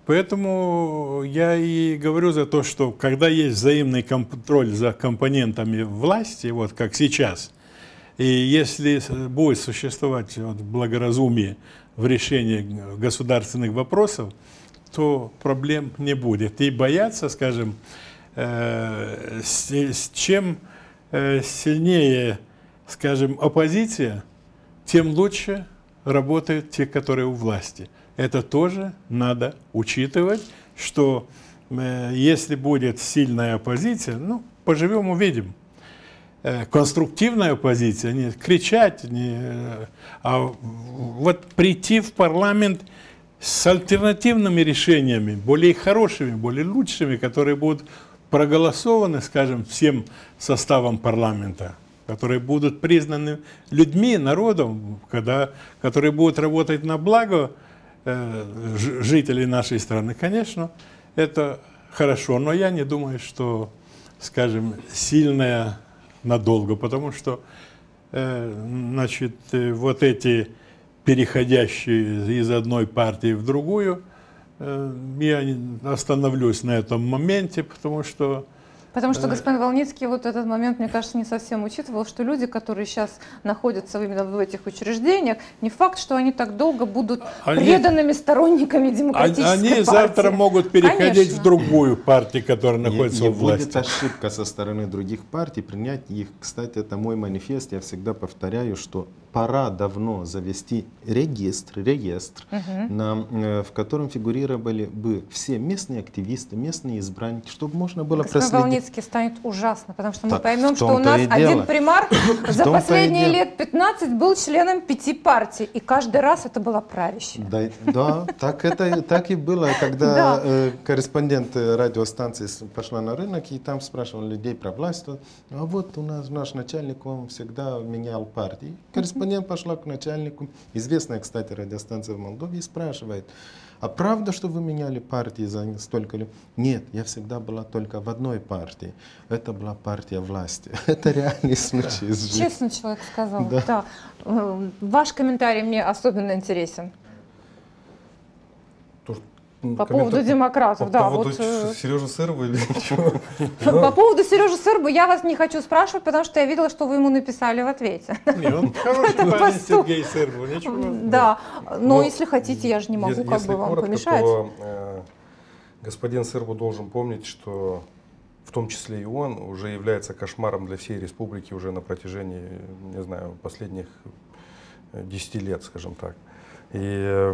Поэтому я и говорю за то, что когда есть взаимный контроль за компонентами власти, вот как сейчас, и если будет существовать вот благоразумие в решении государственных вопросов, то проблем не будет. И бояться, скажем, э, с, с чем э, сильнее, скажем, оппозиция, тем лучше работают те, которые у власти. Это тоже надо учитывать, что э, если будет сильная оппозиция, ну, поживем, увидим. Э, конструктивная оппозиция, не кричать, не, э, а вот прийти в парламент с альтернативными решениями, более хорошими, более лучшими, которые будут проголосованы, скажем, всем составом парламента, которые будут признаны людьми, народом, когда, которые будут работать на благо э, жителей нашей страны, конечно, это хорошо, но я не думаю, что, скажем, сильная надолго, потому что, э, значит, э, вот эти переходящие из одной партии в другую, э, я остановлюсь на этом моменте, потому что Потому что господин Волницкий вот этот момент, мне кажется, не совсем учитывал, что люди, которые сейчас находятся именно в этих учреждениях, не факт, что они так долго будут они, преданными сторонниками демократической они партии. Они завтра могут переходить Конечно. в другую партию, которая находится и, у власти. Будет ошибка со стороны других партий принять их. Кстати, это мой манифест. Я всегда повторяю, что пора давно завести регистр, реестр, угу. на, в котором фигурировали бы все местные активисты, местные избранники, чтобы можно было проследить. Станет ужасно, потому что мы так, поймем, что у нас один примар за последние лет пятнадцать был членом пяти партий, и каждый раз это была правящая. Да, да так, это, так и было, когда да. э, корреспондент радиостанции пошла на рынок, и там спрашивали людей про власть. А вот у нас наш начальник, он всегда менял партии. Корреспондент пошла к начальнику, известная, кстати, радиостанция в Молдове, и спрашивает: а правда, что вы меняли партии за столько лет? Нет, я всегда была только в одной партии. Это была партия власти. Это реальный случай из жизни. Честно человек сказал. Да. Да. Ваш комментарий мне особенно интересен. По поводу демократов, по да. По поводу вот, Сережи Сырбы или чего? По поводу Сережи Сырбы я вас не хочу спрашивать, потому что я видела, что вы ему написали в ответе. Не, он хороший парень, Сергей Сырбу, ничего. Да, но если хотите, я же не могу как бы вам помешать. Господин Сырбу должен помнить, что в том числе и он уже является кошмаром для всей республики уже на протяжении, не знаю, последних десяти лет, скажем так. И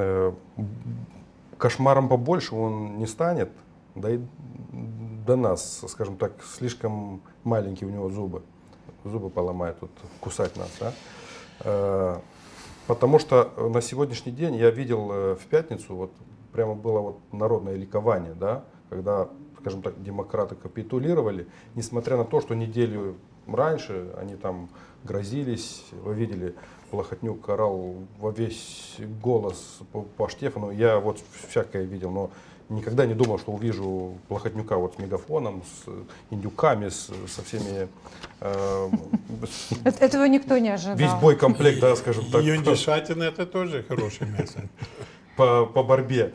кошмаром побольше он не станет, да и до нас, скажем так, слишком маленькие у него зубы. Зубы поломают, тут, кусать нас. Да? Потому что на сегодняшний день я видел в пятницу, вот прямо было вот народное ликование, да, когда, скажем так, демократы капитулировали, несмотря на то, что неделю раньше они там грозились, вы видели, Плохотнюк орал во весь голос по, по Штефану. Я вот всякое видел, но никогда не думал, что увижу Плохотнюка вот с мегафоном, с индюками, с, со всеми... Э, с, Этого никто не ожидал. Весь боекомплект, да, скажем так. Юндишатина — это тоже хорошее место. По, по борьбе.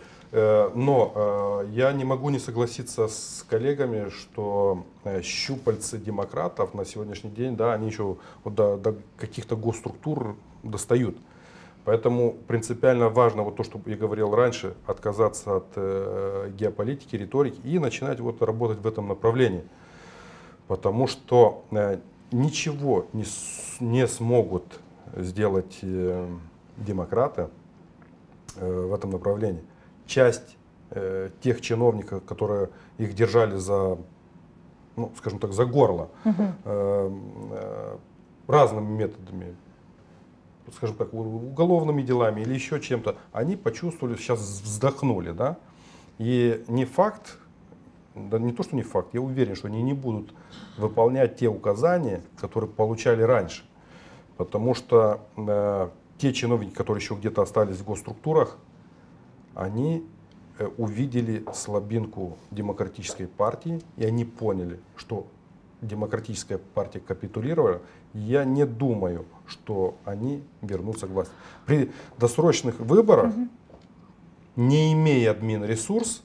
Но я не могу не согласиться с коллегами, что щупальцы демократов на сегодняшний день, да, они еще вот до, до каких-то госструктур достают. Поэтому принципиально важно, вот то, что я говорил раньше, отказаться от э, геополитики, риторики и начинать вот работать в этом направлении. Потому что э, ничего не, не смогут сделать э, демократы э, в этом направлении. Часть э, тех чиновников, которые их держали за, ну, скажем так, за горло, угу. э, э, разными методами, скажем так, уголовными делами или еще чем-то, они почувствовали, сейчас вздохнули, да, и не факт, да не то, что не факт, я уверен, что они не будут выполнять те указания, которые получали раньше, потому что э, те чиновники, которые еще где-то остались в госструктурах, они э, увидели слабинку демократической партии, и они поняли, что демократическая партия капитулировала. Я не думаю, что они вернутся к власти. При досрочных выборах, угу. не имея админ-ресурс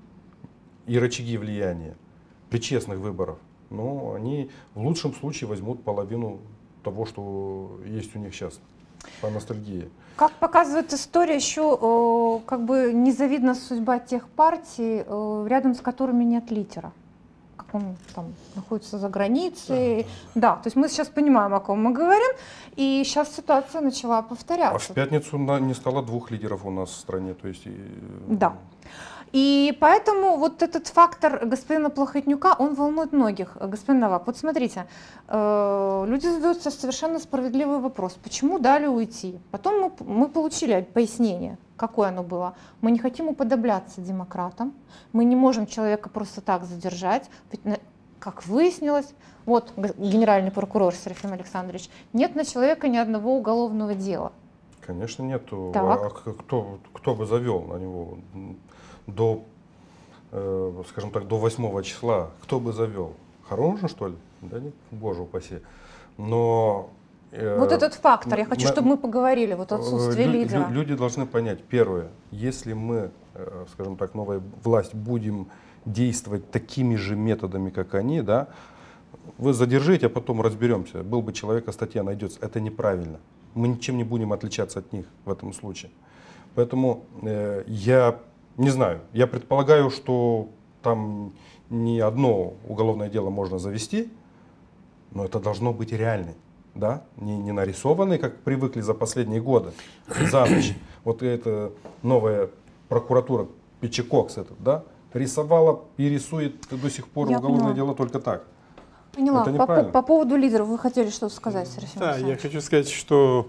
и рычаги влияния, при честных выборах, ну, они в лучшем случае возьмут половину того, что есть у них сейчас по ностальгии. Как показывает история, еще как бы незавидна судьба тех партий, рядом с которыми нет лидера. он там находится за границей. Да, то есть мы сейчас понимаем, о ком мы говорим, и сейчас ситуация начала повторяться. А в пятницу на- не стало двух лидеров у нас в стране, то есть... и- Да. И поэтому вот этот фактор господина Плохотнюка, он волнует многих. Господин Новак, вот смотрите, э, люди задают себе совершенно справедливый вопрос, почему дали уйти? Потом мы, мы получили пояснение, какое оно было. Мы не хотим уподобляться демократам, мы не можем человека просто так задержать. Ведь, на- как выяснилось, вот г- генеральный прокурор Серафим Александрович, нет на человека ни одного уголовного дела. Конечно, нету. Так. А к- кто, кто бы завел на него до, э, скажем так, до восьмого числа? Кто бы завел? Хороший, что ли? Да нет, боже упаси. Но... э, Вот этот фактор, я хочу, на- чтобы мы поговорили, вот отсутствие Лю- лидера. лю- Люди должны понять, первое, если мы, э, скажем так, новая власть, будем действовать такими же методами, как они, да, вы задержите, а потом разберемся. Был бы человек, а статья найдется. Это неправильно. Мы ничем не будем отличаться от них в этом случае. Поэтому э, я не знаю, я предполагаю, что там не одно уголовное дело можно завести, но это должно быть реальным. Да? Не, не нарисованный, как привыкли за последние годы, за ночь. Вот эта новая прокуратура, Пичекокс этот, да, рисовала и рисует до сих пор Я уголовное поняла. дело только так. Поняла. Это По, неправильно. по поводу лидеров вы хотели что-то сказать, Серафим Да, я Александрович? хочу сказать, что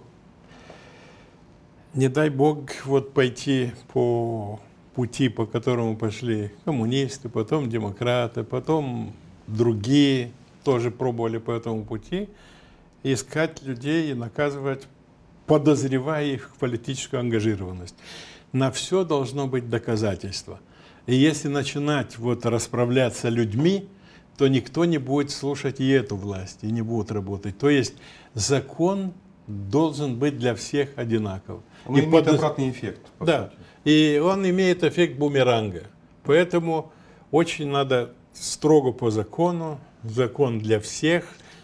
не дай бог вот пойти по пути, по которому пошли коммунисты, потом демократы, потом другие тоже пробовали по этому пути, искать людей и наказывать, подозревая их в политическую ангажированность. На все должно быть доказательство. И если начинать вот расправляться людьми, то никто не будет слушать и эту власть, и не будут работать. То есть закон должен быть для всех одинаков. Он И имеет подоз- обратный эффект. по Да, сути. и он имеет эффект бумеранга. Поэтому очень надо строго по закону, закон для всех,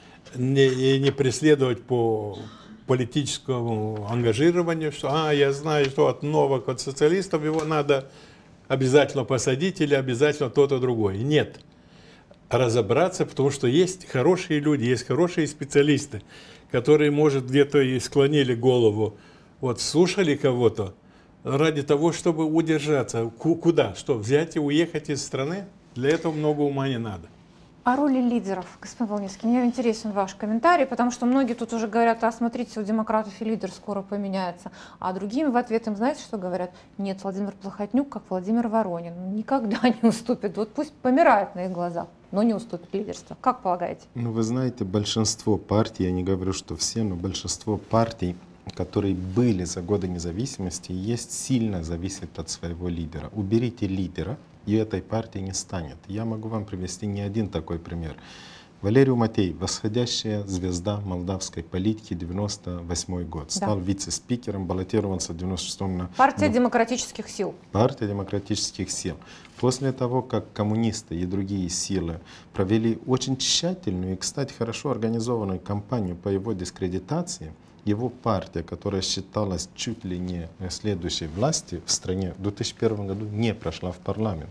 не, и не преследовать по политическому ангажированию, что а, я знаю, что от новых, от социалистов его надо обязательно посадить или обязательно то-то другое. Нет. Разобраться, потому что есть хорошие люди, есть хорошие специалисты, которые, может, где-то и склонили голову, вот слушали кого-то ради того, чтобы удержаться. Ку- Куда? Что, взять и уехать из страны? Для этого много ума не надо. О роли лидеров, господин Волнецкий, мне интересен ваш комментарий, потому что многие тут уже говорят, а смотрите, у демократов и лидер скоро поменяется, а другим в ответ им знаете, что говорят? Нет, Владимир Плохотнюк, как Владимир Воронин, никогда не уступит, вот пусть помирает на их глазах, но не уступит лидерство. Как полагаете? Ну, вы знаете, большинство партий, я не говорю, что все, но большинство партий, которые были за годы независимости, есть сильно зависят от своего лидера. Уберите лидера, и этой партии не станет. Я могу вам привести не один такой пример. Валерий Матей, восходящая звезда молдавской политики, девяносто восьмой год. Стал Да. вице-спикером, баллотировался в девяносто шестом на Партия демократических сил. Партия демократических сил. После того, как коммунисты и другие силы провели очень тщательную и, кстати, хорошо организованную кампанию по его дискредитации, его партия, которая считалась чуть ли не следующей власти в стране, в две тысячи первом году не прошла в парламент.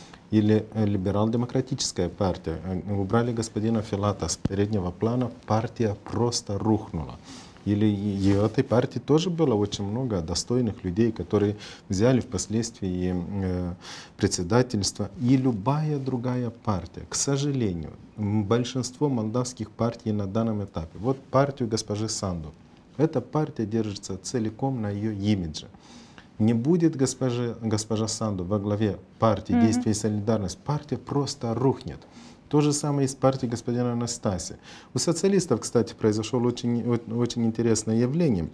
Или либерал-демократическая партия. Убрали господина Филата с переднего плана, партия просто рухнула. Или и в этой партии тоже было очень много достойных людей, которые взяли впоследствии э, председательство. И любая другая партия, к сожалению, большинство молдавских партий на данном этапе, вот партию госпожи Санду, эта партия держится целиком на ее имидже. Не будет госпожи, госпожа Санду во главе партии Мгм. «Действие и солидарность», партия просто рухнет. То же самое и с партией господина Анастасия. У социалистов, кстати, произошло очень, очень интересное явление.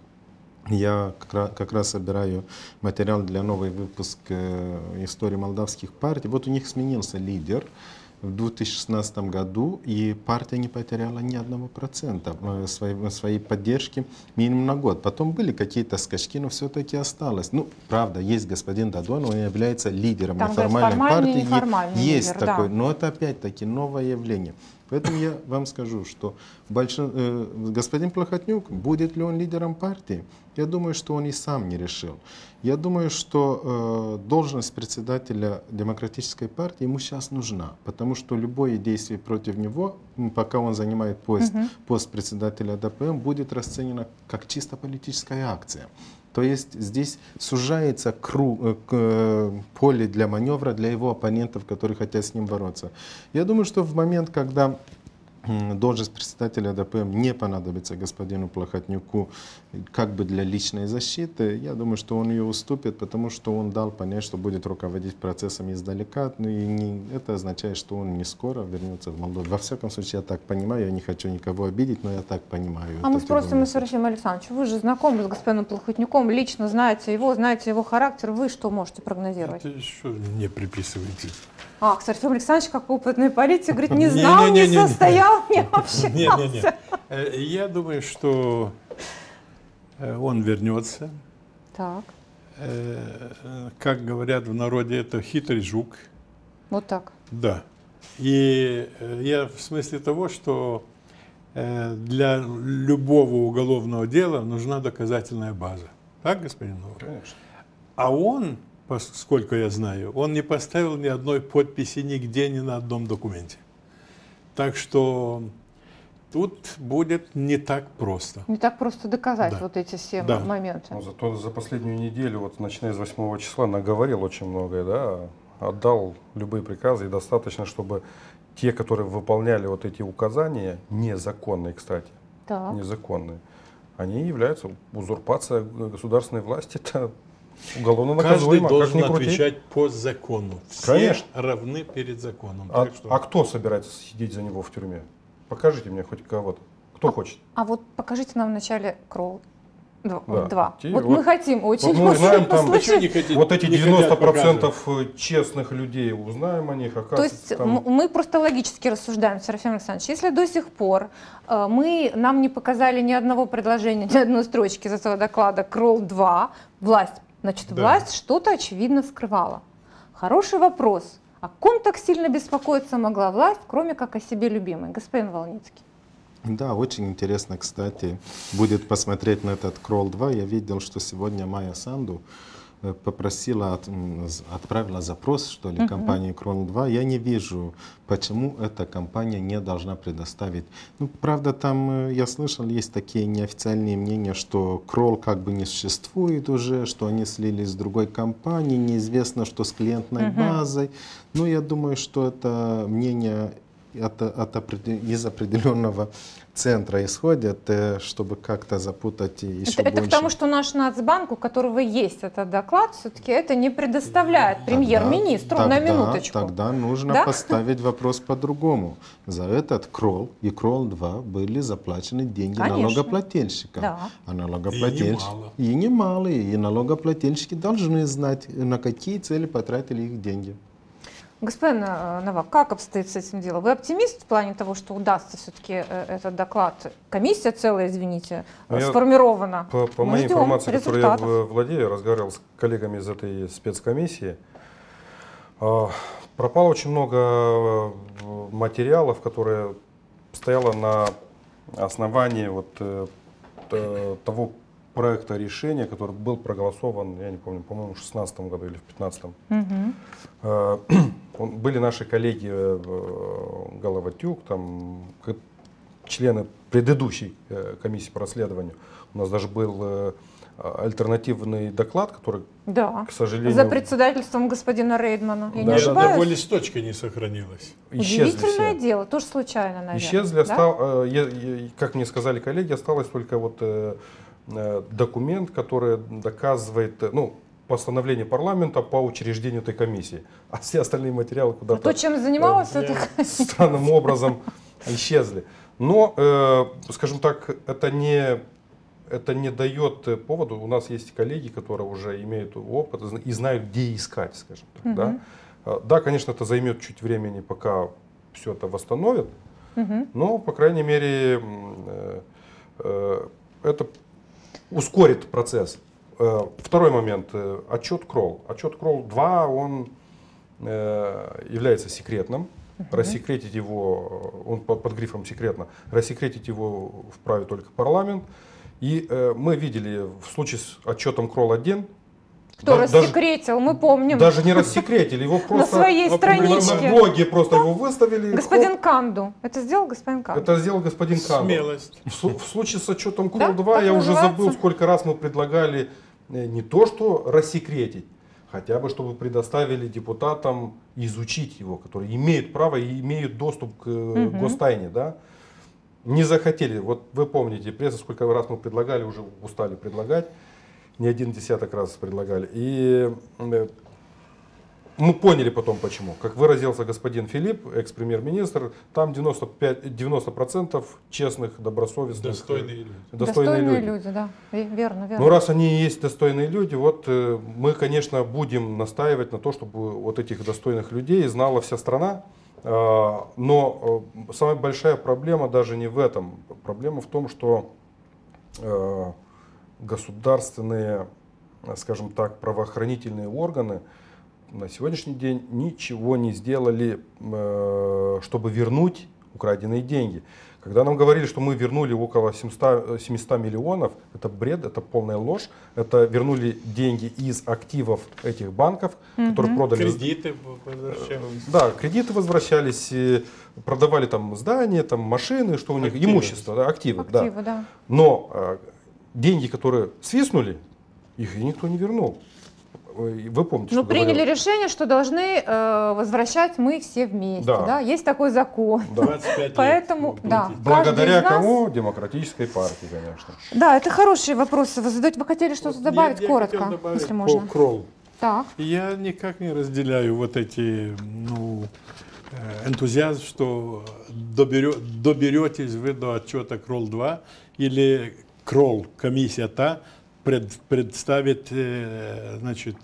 Я как раз, как раз собираю материал для нового выпуска э, истории молдавских партий. Вот у них сменился лидер в две тысячи шестнадцатом году, и партия не потеряла ни одного процента э, своей, своей поддержки минимум на год. Потом были какие-то скачки, но все-таки осталось. Ну, правда, есть господин Дадон, он является лидером Там, говорят, неформальной формальный и партии. неформальный Есть лидер, такой, да. но это опять-таки новое явление. Поэтому я вам скажу, что большин... э, господин Плохотнюк, будет ли он лидером партии, я думаю, что он и сам не решил. Я думаю, что э, должность председателя Демократической партии ему сейчас нужна, потому что любое действие против него, пока он занимает пост, угу. пост председателя ДПМ, будет расценено как чисто политическая акция. То есть здесь сужается круг, э, поле для маневра для его оппонентов, которые хотят с ним бороться. Я думаю, что в момент, когда должность председателя ДПМ не понадобится господину Плохотнюку как бы для личной защиты, я думаю, что он ее уступит, потому что он дал понять, что будет руководить процессом издалека. Ну, и не, это означает, что он не скоро вернется в Молдову. Во всяком случае, я так понимаю, я не хочу никого обидеть, но я так понимаю. А мы спросим Серафима Александровича, вы же знакомы с господином Плохотнюком, лично знаете его, знаете его характер, вы что можете прогнозировать? Это что мне приписываете? Ах, Серафим Александрович, как опытный политик, говорит, не знал, не, не, не, не состоял, не общался. Не, не, не. Я думаю, что он вернется. Так. Как говорят в народе, это хитрый жук. Вот так. Да. И я в смысле того, что для любого уголовного дела нужна доказательная база. Так, господин Новый? Конечно. А он, сколько я знаю, он не поставил ни одной подписи нигде, ни на одном документе. Так что тут будет не так просто. Не так просто доказать, да, вот эти все, да, моменты. Ну, зато за последнюю неделю, вот начиная с восьмого числа, наговорил очень многое, да, отдал любые приказы, и достаточно, чтобы те, которые выполняли вот эти указания, незаконные, кстати, так. незаконные, они являются узурпацией государственной власти. Это уголовно наказуемо. Каждый должен отвечать по закону. Все Конечно. равны перед законом. А, что... а кто собирается сидеть за него в тюрьме? Покажите мне хоть кого-то. Кто а, хочет? А вот покажите нам вначале Кролл два. Да. Вот, вот мы хотим очень. Вот мы знаем, там, хотите, вот эти девяносто процентов честных людей, узнаем о них. То есть там... мы просто логически рассуждаем, Серафим Александрович, если до сих пор э, мы, нам не показали ни одного предложения, ни одной строчки из этого доклада Кролл два, власть, значит, да. власть что-то очевидно скрывала. Хороший вопрос. О ком так сильно беспокоиться могла власть, кроме как о себе любимой? Господин Волницкий. Да, очень интересно, кстати, будет посмотреть на этот Кролл два. Я видел, что сегодня Майя Санду попросила, от, отправила запрос, что ли, uh-huh. компании Кролл два. Я не вижу, почему эта компания не должна предоставить. Ну, правда, там, я слышал, есть такие неофициальные мнения, что Кролл как бы не существует уже, что они слились с другой компанией, неизвестно, что с клиентной uh-huh. базой. Но я думаю, что это мнение от, от, из определенного центра исходят, чтобы как-то запутать еще это, больше. Это потому, что наш Нацбанк, у которого есть этот доклад, все-таки это не предоставляет премьер-министру, на минуточку. Тогда нужно да? поставить вопрос по-другому. За этот Кролл и Кролл два были заплачены деньги Конечно. налогоплательщикам. Да. А налогоплательщики, и немалые. И налогоплательщики должны знать, на какие цели потратили их деньги. Господин Новак, как обстоит с этим делом? Вы оптимист в плане того, что удастся все-таки этот доклад? Комиссия целая, извините, Но сформирована. По, по моей информации, которой я владею, разговаривал с коллегами из этой спецкомиссии, пропало очень много материалов, которые стояло на основании вот того проекта решения, который был проголосован, я не помню, по-моему, в шестнадцатом году или в пятнадцатом. Угу. Были наши коллеги Головатюк, там, члены предыдущей комиссии по расследованию. У нас даже был альтернативный доклад, который, да. к сожалению... За председательством господина Рейдмана. Я да, не ошибаюсь? Одного листочка не сохранилось. Удивительное дело, тоже случайно, наверное. Исчезли, да? остал, как мне сказали коллеги, осталось только вот документ, который доказывает, ну, постановление парламента по учреждению этой комиссии, а все остальные материалы куда-то то, чем занималась э, эта комиссия, странным образом исчезли. Но, э, скажем так, это не, это не дает поводу. У нас есть коллеги, которые уже имеют опыт и знают, где искать, скажем так. Угу. Да? Да, конечно, это займет чуть времени, пока все это восстановят, угу. но, по крайней мере, э, э, это ускорит процесс. Второй момент. Отчет Кролл. Отчет Кролл два, он является секретным. Угу. Рассекретить его, он под, под грифом секретно, рассекретить его вправе только парламент. И э, мы видели в случае с отчетом Кролл один. Кто да, рассекретил, мы помним. Даже не рассекретили, его просто на своей страничке. На блоге просто его выставили. Господин Канду. Это сделал господин Канду? Это сделал господин Канду. Смелость. В, в случае с отчетом Кролл два да? я называется? уже забыл, сколько раз мы предлагали не то что рассекретить, хотя бы чтобы предоставили депутатам изучить его, которые имеют право и имеют доступ к угу. гостайне. Да? Не захотели. Вот вы помните, пресса, сколько раз мы предлагали, уже устали предлагать. Не один десяток раз предлагали. И мы поняли потом почему. Как выразился господин Филипп, экс-премьер-министр, там девяносто пять, девяносто процентов честных, добросовестных. Достойные люди. Достойные, достойные люди. люди, да. Верно, верно. Ну раз они и есть достойные люди, вот мы, конечно, будем настаивать на то, чтобы вот этих достойных людей знала вся страна. Но самая большая проблема даже не в этом. Проблема в том, что государственные, скажем так, правоохранительные органы на сегодняшний день ничего не сделали, чтобы вернуть украденные деньги. Когда нам говорили, что мы вернули около семисот миллионов, это бред, это полная ложь. Это вернули деньги из активов этих банков, mm-hmm. которые продали. Кредиты возвращались. Да, кредиты возвращались, продавали там здания, там машины, что у них, активы. имущество, да, активы. активы да. Да. Но деньги, которые свистнули, их никто не вернул. Вы помните, ну, что приняли говорил? решение, что должны э, возвращать мы все вместе. Да. Да? Есть такой закон. двадцать пять Поэтому, лет. да, благодаря нас... кому? Демократической партии, конечно. Да, это хорошие вопросы. Вы задаете, вы хотели что-то добавить я, коротко, я добавить если можно. По Кролл. Так. Я никак не разделяю вот эти, ну, энтузиазм, что доберет, доберетесь вы до отчета Кролл два или Кролл, комиссия та, пред, представит, значит,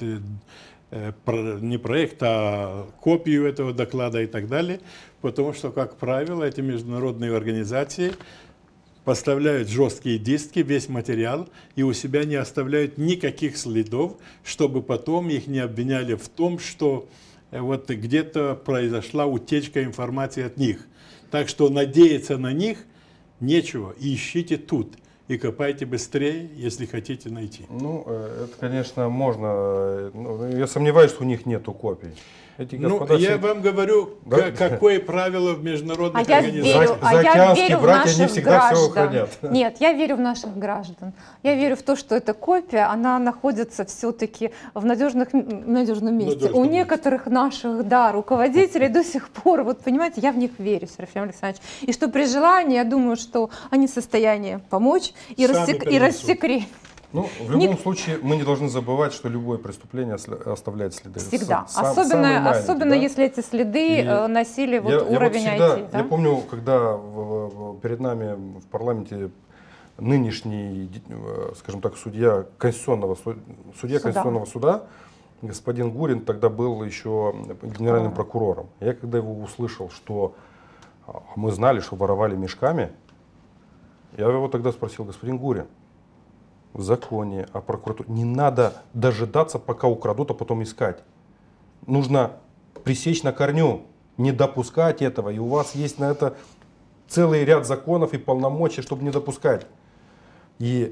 не проект, а копию этого доклада и так далее, потому что, как правило, эти международные организации поставляют жесткие диски, весь материал, и у себя не оставляют никаких следов, чтобы потом их не обвиняли в том, что вот где-то произошла утечка информации от них. Так что надеяться на них нечего, ищите тут. И копайте быстрее, если хотите найти. Ну, это, конечно, можно. Я сомневаюсь, что у них нету копий. Эти ну, я все... вам говорю, да? какое правило в международных а организациях. Я верю, а я верю в братья наших граждан. Хранят. Нет, я верю в наших граждан. Я верю в то, что эта копия, она находится все-таки в надежных, надежном месте. Надежном У некоторых месте. наших, да, руководителей до сих пор, вот понимаете, я в них верю, Серафим Александрович. И что при желании, я думаю, что они в состоянии помочь и, рассек... и рассекретить. Ну, в любом Ник... случае, мы не должны забывать, что любое преступление оставляет следы. Всегда. Сам, особенно особенно да? если эти следы и носили вот я, уровень я вот всегда, ай ти. Да? Я помню, когда в, в, перед нами в парламенте нынешний, скажем так, судья Конституционного, судья суда. Конституционного суда, господин Гурин, тогда был еще генеральным а. прокурором. Я когда его услышал, что мы знали, что воровали мешками, я его тогда спросил: господин Гурин, в законе о прокуратуре не надо дожидаться, пока украдут, а потом искать. Нужно пресечь на корню, не допускать этого. И у вас есть на это целый ряд законов и полномочий, чтобы не допускать. И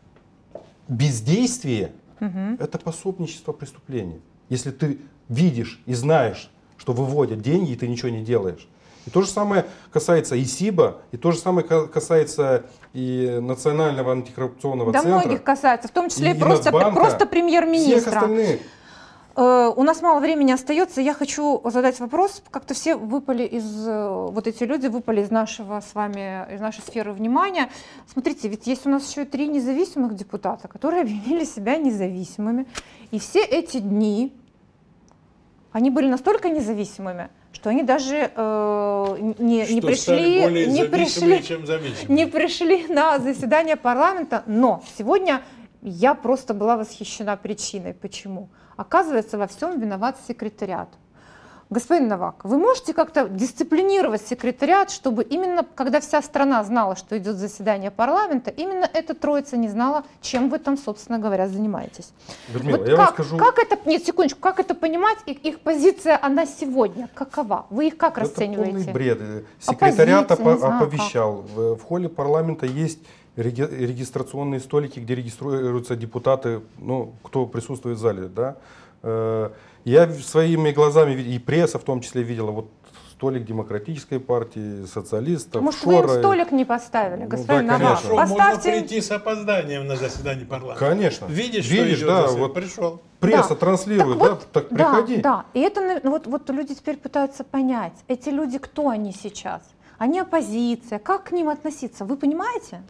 бездействие угу. – это пособничество преступлению. Если ты видишь и знаешь, что выводят деньги, и ты ничего не делаешь. И то же самое касается и СИБа, и то же самое касается и Национального антикоррупционного да центра. Да многих касается, в том числе и, и просто, просто премьер-министра. Всех остальных. Uh, у нас мало времени остается. Я хочу задать вопрос. Как-то все выпали из, uh, вот эти люди выпали из нашего с вами, из нашей сферы внимания. Смотрите, ведь есть у нас еще три независимых депутата, которые объявили себя независимыми. И все эти дни они были настолько независимыми, что они даже э, не, не, пришли, не, пришли, чем не пришли на заседание парламента. Но сегодня я просто была восхищена причиной. Почему? Оказывается, во всем виноват секретариат. Господин Новак, вы можете как-то дисциплинировать секретариат, чтобы именно, когда вся страна знала, что идет заседание парламента, именно эта троица не знала, чем вы там, собственно говоря, занимаетесь? Людмила, Вот я как, вам скажу... как это, нет, секундочку, как это понимать, их, их позиция, она сегодня, какова? Вы их как Это расцениваете? полный бред. Секретариат Оппозиция, не знаю, оповещал. В, в холле парламента есть реги- регистрационные столики, где регистрируются депутаты, ну, кто присутствует в зале. Да? Э, Я своими глазами, видел, и пресса в том числе видела, вот столик демократической партии, социалистов, Может, вы им Шора. столик не поставили, Ну, господин да, Новак? конечно. Хорошо, Поставьте... можно прийти с опозданием на заседание парламента. Конечно. Видишь, что Видишь, идет да, заседание? вот Пришел. пресса Да. транслирует, Так да, вот, так да, приходи. Да, и это, ну, вот, вот люди теперь пытаются понять, эти люди, кто они сейчас? Они оппозиция, как к ним относиться, вы понимаете?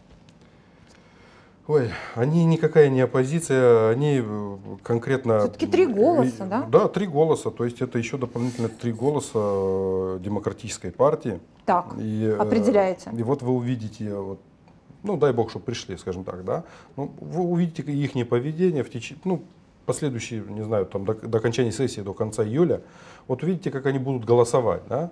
Ой, они никакая не оппозиция, они э, конкретно... Всё-таки три голоса, э, да? Да, три голоса, то есть это еще дополнительно три голоса э, демократической партии. Так, И, э, определяете. И вот вы увидите, вот, ну дай бог, чтобы пришли, скажем так, да, ну, вы увидите их поведение в течение, ну, последующие, не знаю, там, до, до окончания сессии, до конца июля, вот увидите, как они будут голосовать, да.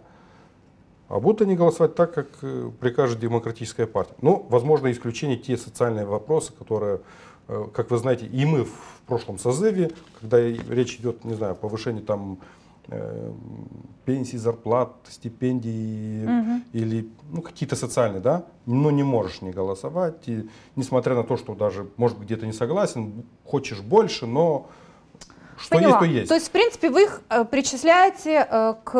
А будут они голосовать так, как э, прикажет демократическая партия. Ну, возможно, исключение те социальные вопросы, которые, э, как вы знаете, и мы в прошлом созыве, когда и речь идет, не знаю, о повышении там э, пенсий, зарплат, стипендий Мгм. или ну, какие-то социальные, да, но не можешь не голосовать. И несмотря на то, что даже, может быть, где-то не согласен, хочешь больше, но что Поняла. есть, то есть. То есть, в принципе, вы их э, причисляете э, к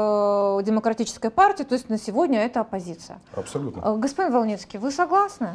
э, демократической партии, то есть на сегодня это оппозиция. Абсолютно. Э, господин Волницкий, вы согласны?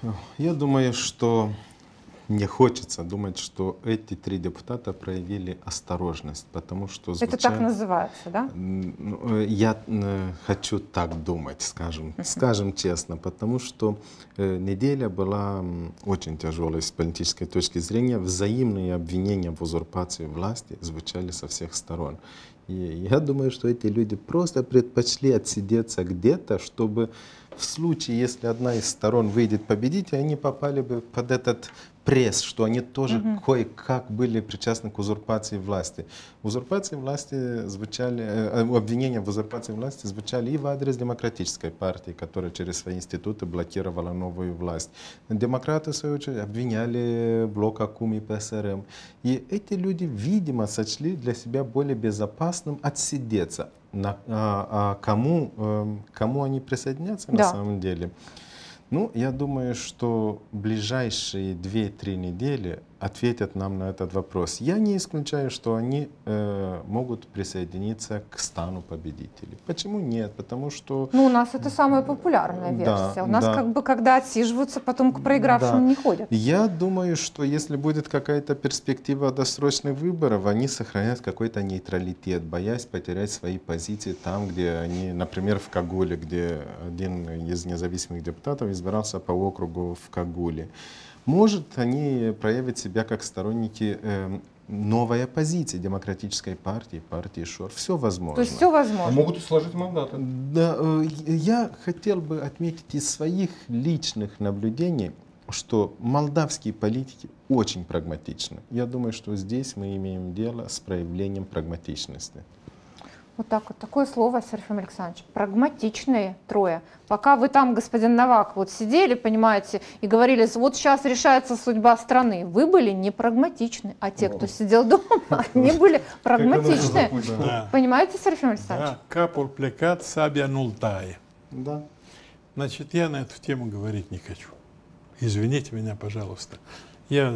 Я думаю, что мне хочется думать, что эти три депутата проявили осторожность, потому что Это так звучали- называется, да? М, ну, э, Я э, хочу так думать, скажем, скажем честно, потому что э, неделя была м, очень тяжелой с политической точки зрения. Взаимные обвинения в узурпации власти звучали со всех сторон. И я думаю, что эти люди просто предпочли отсидеться где-то, чтобы в случае, если одна из сторон выйдет победить, они попали бы под этот пресс, что они тоже Мгм. кое-как были причастны к узурпации власти. В узурпации власти звучали, э, обвинения в узурпации власти звучали и в адрес демократической партии, которая через свои институты блокировала новую власть. Демократы, в свою очередь, обвиняли блок Акум и ПСРМ. И эти люди, видимо, сочли для себя более безопасным отсидеться. На, а, а кому, эм, кому они присоединятся на Да. самом деле? Ну, я думаю, что ближайшие две-три недели ответят нам на этот вопрос. Я не исключаю, что они э, могут присоединиться к стану победителей. Почему нет? Потому что Ну, у нас это самая популярная Да, версия. У нас да. как бы, когда отсиживаются, потом к проигравшим Да. не ходят. я думаю, что если будет какая-то перспектива досрочных выборов, они сохранят какой-то нейтралитет, боясь потерять свои позиции там, где они, например, в Кагуле, где один из независимых депутатов избирался по округу в Кагуле. Может, они проявят себя как сторонники э, новой оппозиции, демократической партии, партии Шор. Все возможно. То есть все А возможно. могут и сложить мандаты. Да, э, я хотел бы отметить из своих личных наблюдений, что молдавские политики очень прагматичны. Я думаю, что здесь мы имеем дело с проявлением прагматичности. Вот так вот, такое слово, Серафим Александрович. Прагматичные трое. Пока вы там, господин Новак, вот сидели, понимаете, и говорили, вот сейчас решается судьба страны, вы были не прагматичны, а те, кто сидел дома, они были прагматичны. Да. Понимаете, Серафим Александрович? Да, капур плекат сабя нултая. Да. Значит, я на эту тему говорить не хочу. Извините меня, пожалуйста. Я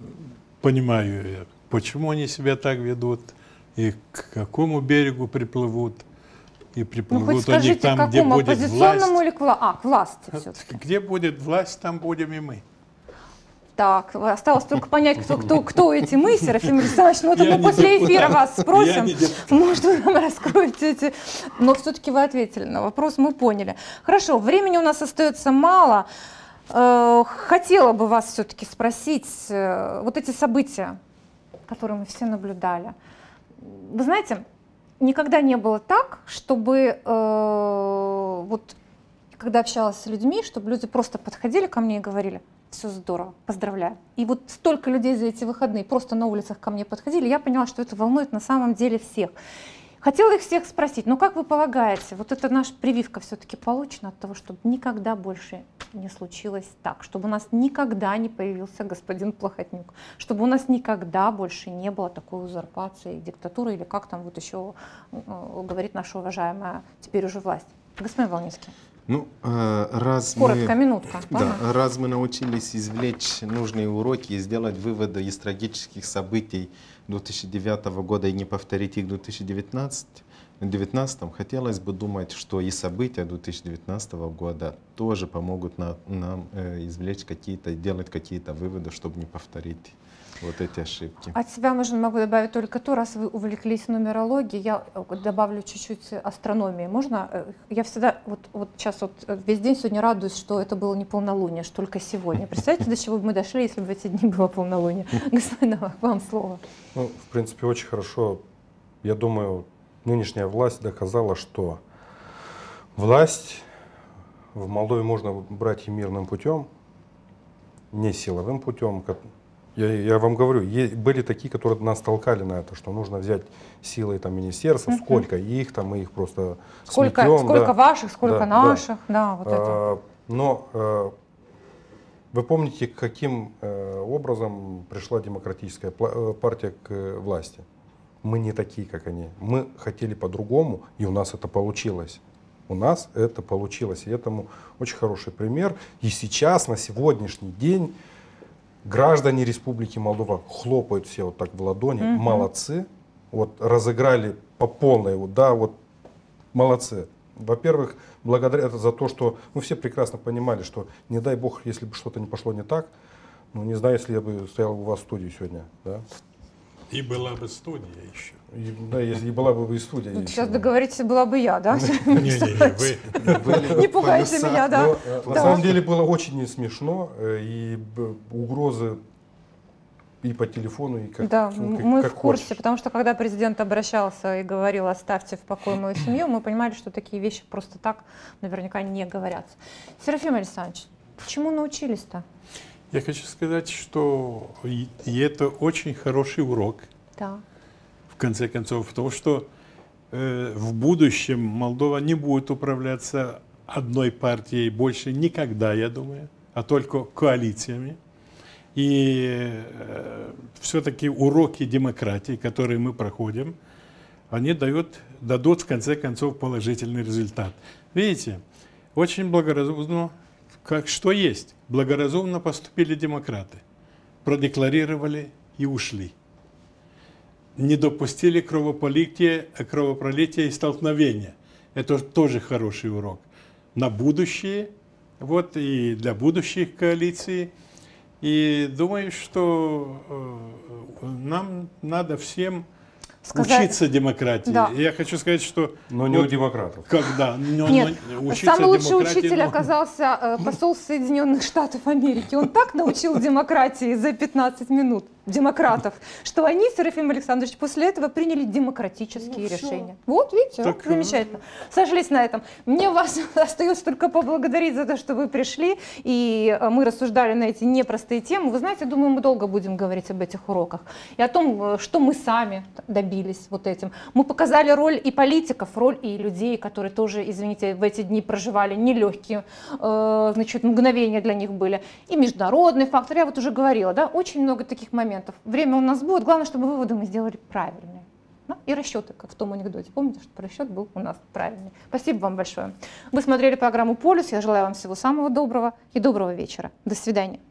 понимаю, э, почему они себя так ведут, и к какому берегу приплывут. И Ну, приплывут хоть они скажите, там, где какому, будет оппозиционному власть. или к, вла- а, к власти все-таки? Где будет власть, там будем и мы. Так, осталось только понять, кто, кто, кто эти мы, Серафим Александрович. Ну, это Я мы не после депутат. эфира вас Я спросим. не депутат. Может, вы нам раскроете эти... Но все-таки вы ответили на вопрос, мы поняли. Хорошо, времени у нас остается мало. Э, Хотела бы вас все-таки спросить, э, вот эти события, которые мы все наблюдали. Вы знаете, никогда не было так, чтобы э, вот когда общалась с людьми, чтобы люди просто подходили ко мне и говорили: все здорово, поздравляю. И вот столько людей за эти выходные просто на улицах ко мне подходили, я поняла, что это волнует на самом деле всех. Хотела их всех спросить, ну как вы полагаете, вот эта наша прививка все-таки получена от того, чтобы никогда больше не случилось так, чтобы у нас никогда не появился господин Плохотнюк, чтобы у нас никогда больше не было такой узурпации, диктатуры, или как там вот еще э, говорит наша уважаемая теперь уже власть. Господин Волницкий. Ну, раз Коротко, мы, минутка. да, Ага. раз мы научились извлечь нужные уроки и сделать выводы из трагических событий две тысячи девятого года и не повторить их в две тысячи девятнадцатом, хотелось бы думать, что и события две тысячи девятнадцатого года тоже помогут нам, нам э, извлечь какие-то, делать какие-то выводы, чтобы не повторить вот эти ошибки. От себя можно, могу добавить только то, раз вы увлеклись нумерологией, я добавлю чуть-чуть астрономии. Можно? Я всегда, вот, вот сейчас вот весь день сегодня радуюсь, что это было не полнолуние, что только сегодня. Представляете, до чего бы мы дошли, если бы в эти дни было полнолуние? Господин Новак, вам слово. Ну, в принципе, очень хорошо. Я думаю, нынешняя власть доказала, что власть в Молдове можно брать и мирным путем, не силовым путем. Я, я вам говорю, были такие, которые нас толкали на это, что нужно взять силой там министерства, uh-huh. сколько их там, мы их просто сколько, сметем. Сколько да. ваших, сколько да, наших, да, да вот а, это. Но а, вы помните, каким а, образом пришла демократическая партия к власти? Мы не такие, как они. Мы хотели по-другому, и у нас это получилось. У нас это получилось. И этому очень хороший пример. И сейчас, на сегодняшний день, граждане Республики Молдова хлопают все вот так в ладони, mm-hmm. молодцы, вот разыграли по полной, вот, да, вот молодцы. Во-первых, благодаря за то, что мы все прекрасно понимали, что не дай бог, если бы что-то не пошло не так, ну не знаю, если я бы стоял у вас в студии сегодня, да. И была бы студия еще. И, да, если и была бы и студия. Ну, еще, сейчас да. договоритесь, была бы я, да? Не-не-не, Не пугайте меня, да. Но, на самом деле было очень смешно, и угрозы и по телефону, и как Да, ну, как, мы как в курсе, хочешь. потому что когда президент обращался и говорил «оставьте в покое мою семью», мы понимали, что такие вещи просто так наверняка не говорятся. Серафим Александрович, чему научились-то? Я хочу сказать, что и, и это очень хороший урок, Да. в конце концов, потому что э, в будущем Молдова не будет управляться одной партией больше никогда, я думаю, а только коалициями. И э, все-таки уроки демократии, которые мы проходим, они дают, дадут в конце концов положительный результат. Видите, очень благоразумно, как что есть, благоразумно поступили демократы, продекларировали и ушли. Не допустили кровопролития, кровопролития и столкновения. Это тоже хороший урок. На будущее, вот и для будущих коалиций. И думаю, что э, нам надо всем Сказать... учиться демократии. Да. Я хочу сказать, что... Но не вот, у демократов. Когда? Но, Нет, но, учиться самый лучший демократии, учитель но... оказался э, посол Соединенных Штатов Америки. Он так научил демократии за пятнадцать минут демократов, что они, Серафим Александрович, после этого приняли демократические Ну, решения. Вот, видите, Так, вот, замечательно. Сошлись на этом. Мне вас остается только поблагодарить за то, что вы пришли, и мы рассуждали на эти непростые темы. Вы знаете, думаю, мы долго будем говорить об этих уроках. И о том, что мы сами добились вот этим. Мы показали роль и политиков, роль и людей, которые тоже, извините, в эти дни проживали нелегкие, э, значит, мгновения для них были. И международный фактор, я вот уже говорила, да, очень много таких моментов. Время у нас будет, главное, чтобы выводы мы сделали правильные. Ну, и расчеты, как в том анекдоте. Помните, что расчет был у нас правильный. Спасибо вам большое. Вы смотрели программу «Полюс». Я желаю вам всего самого доброго и доброго вечера. До свидания.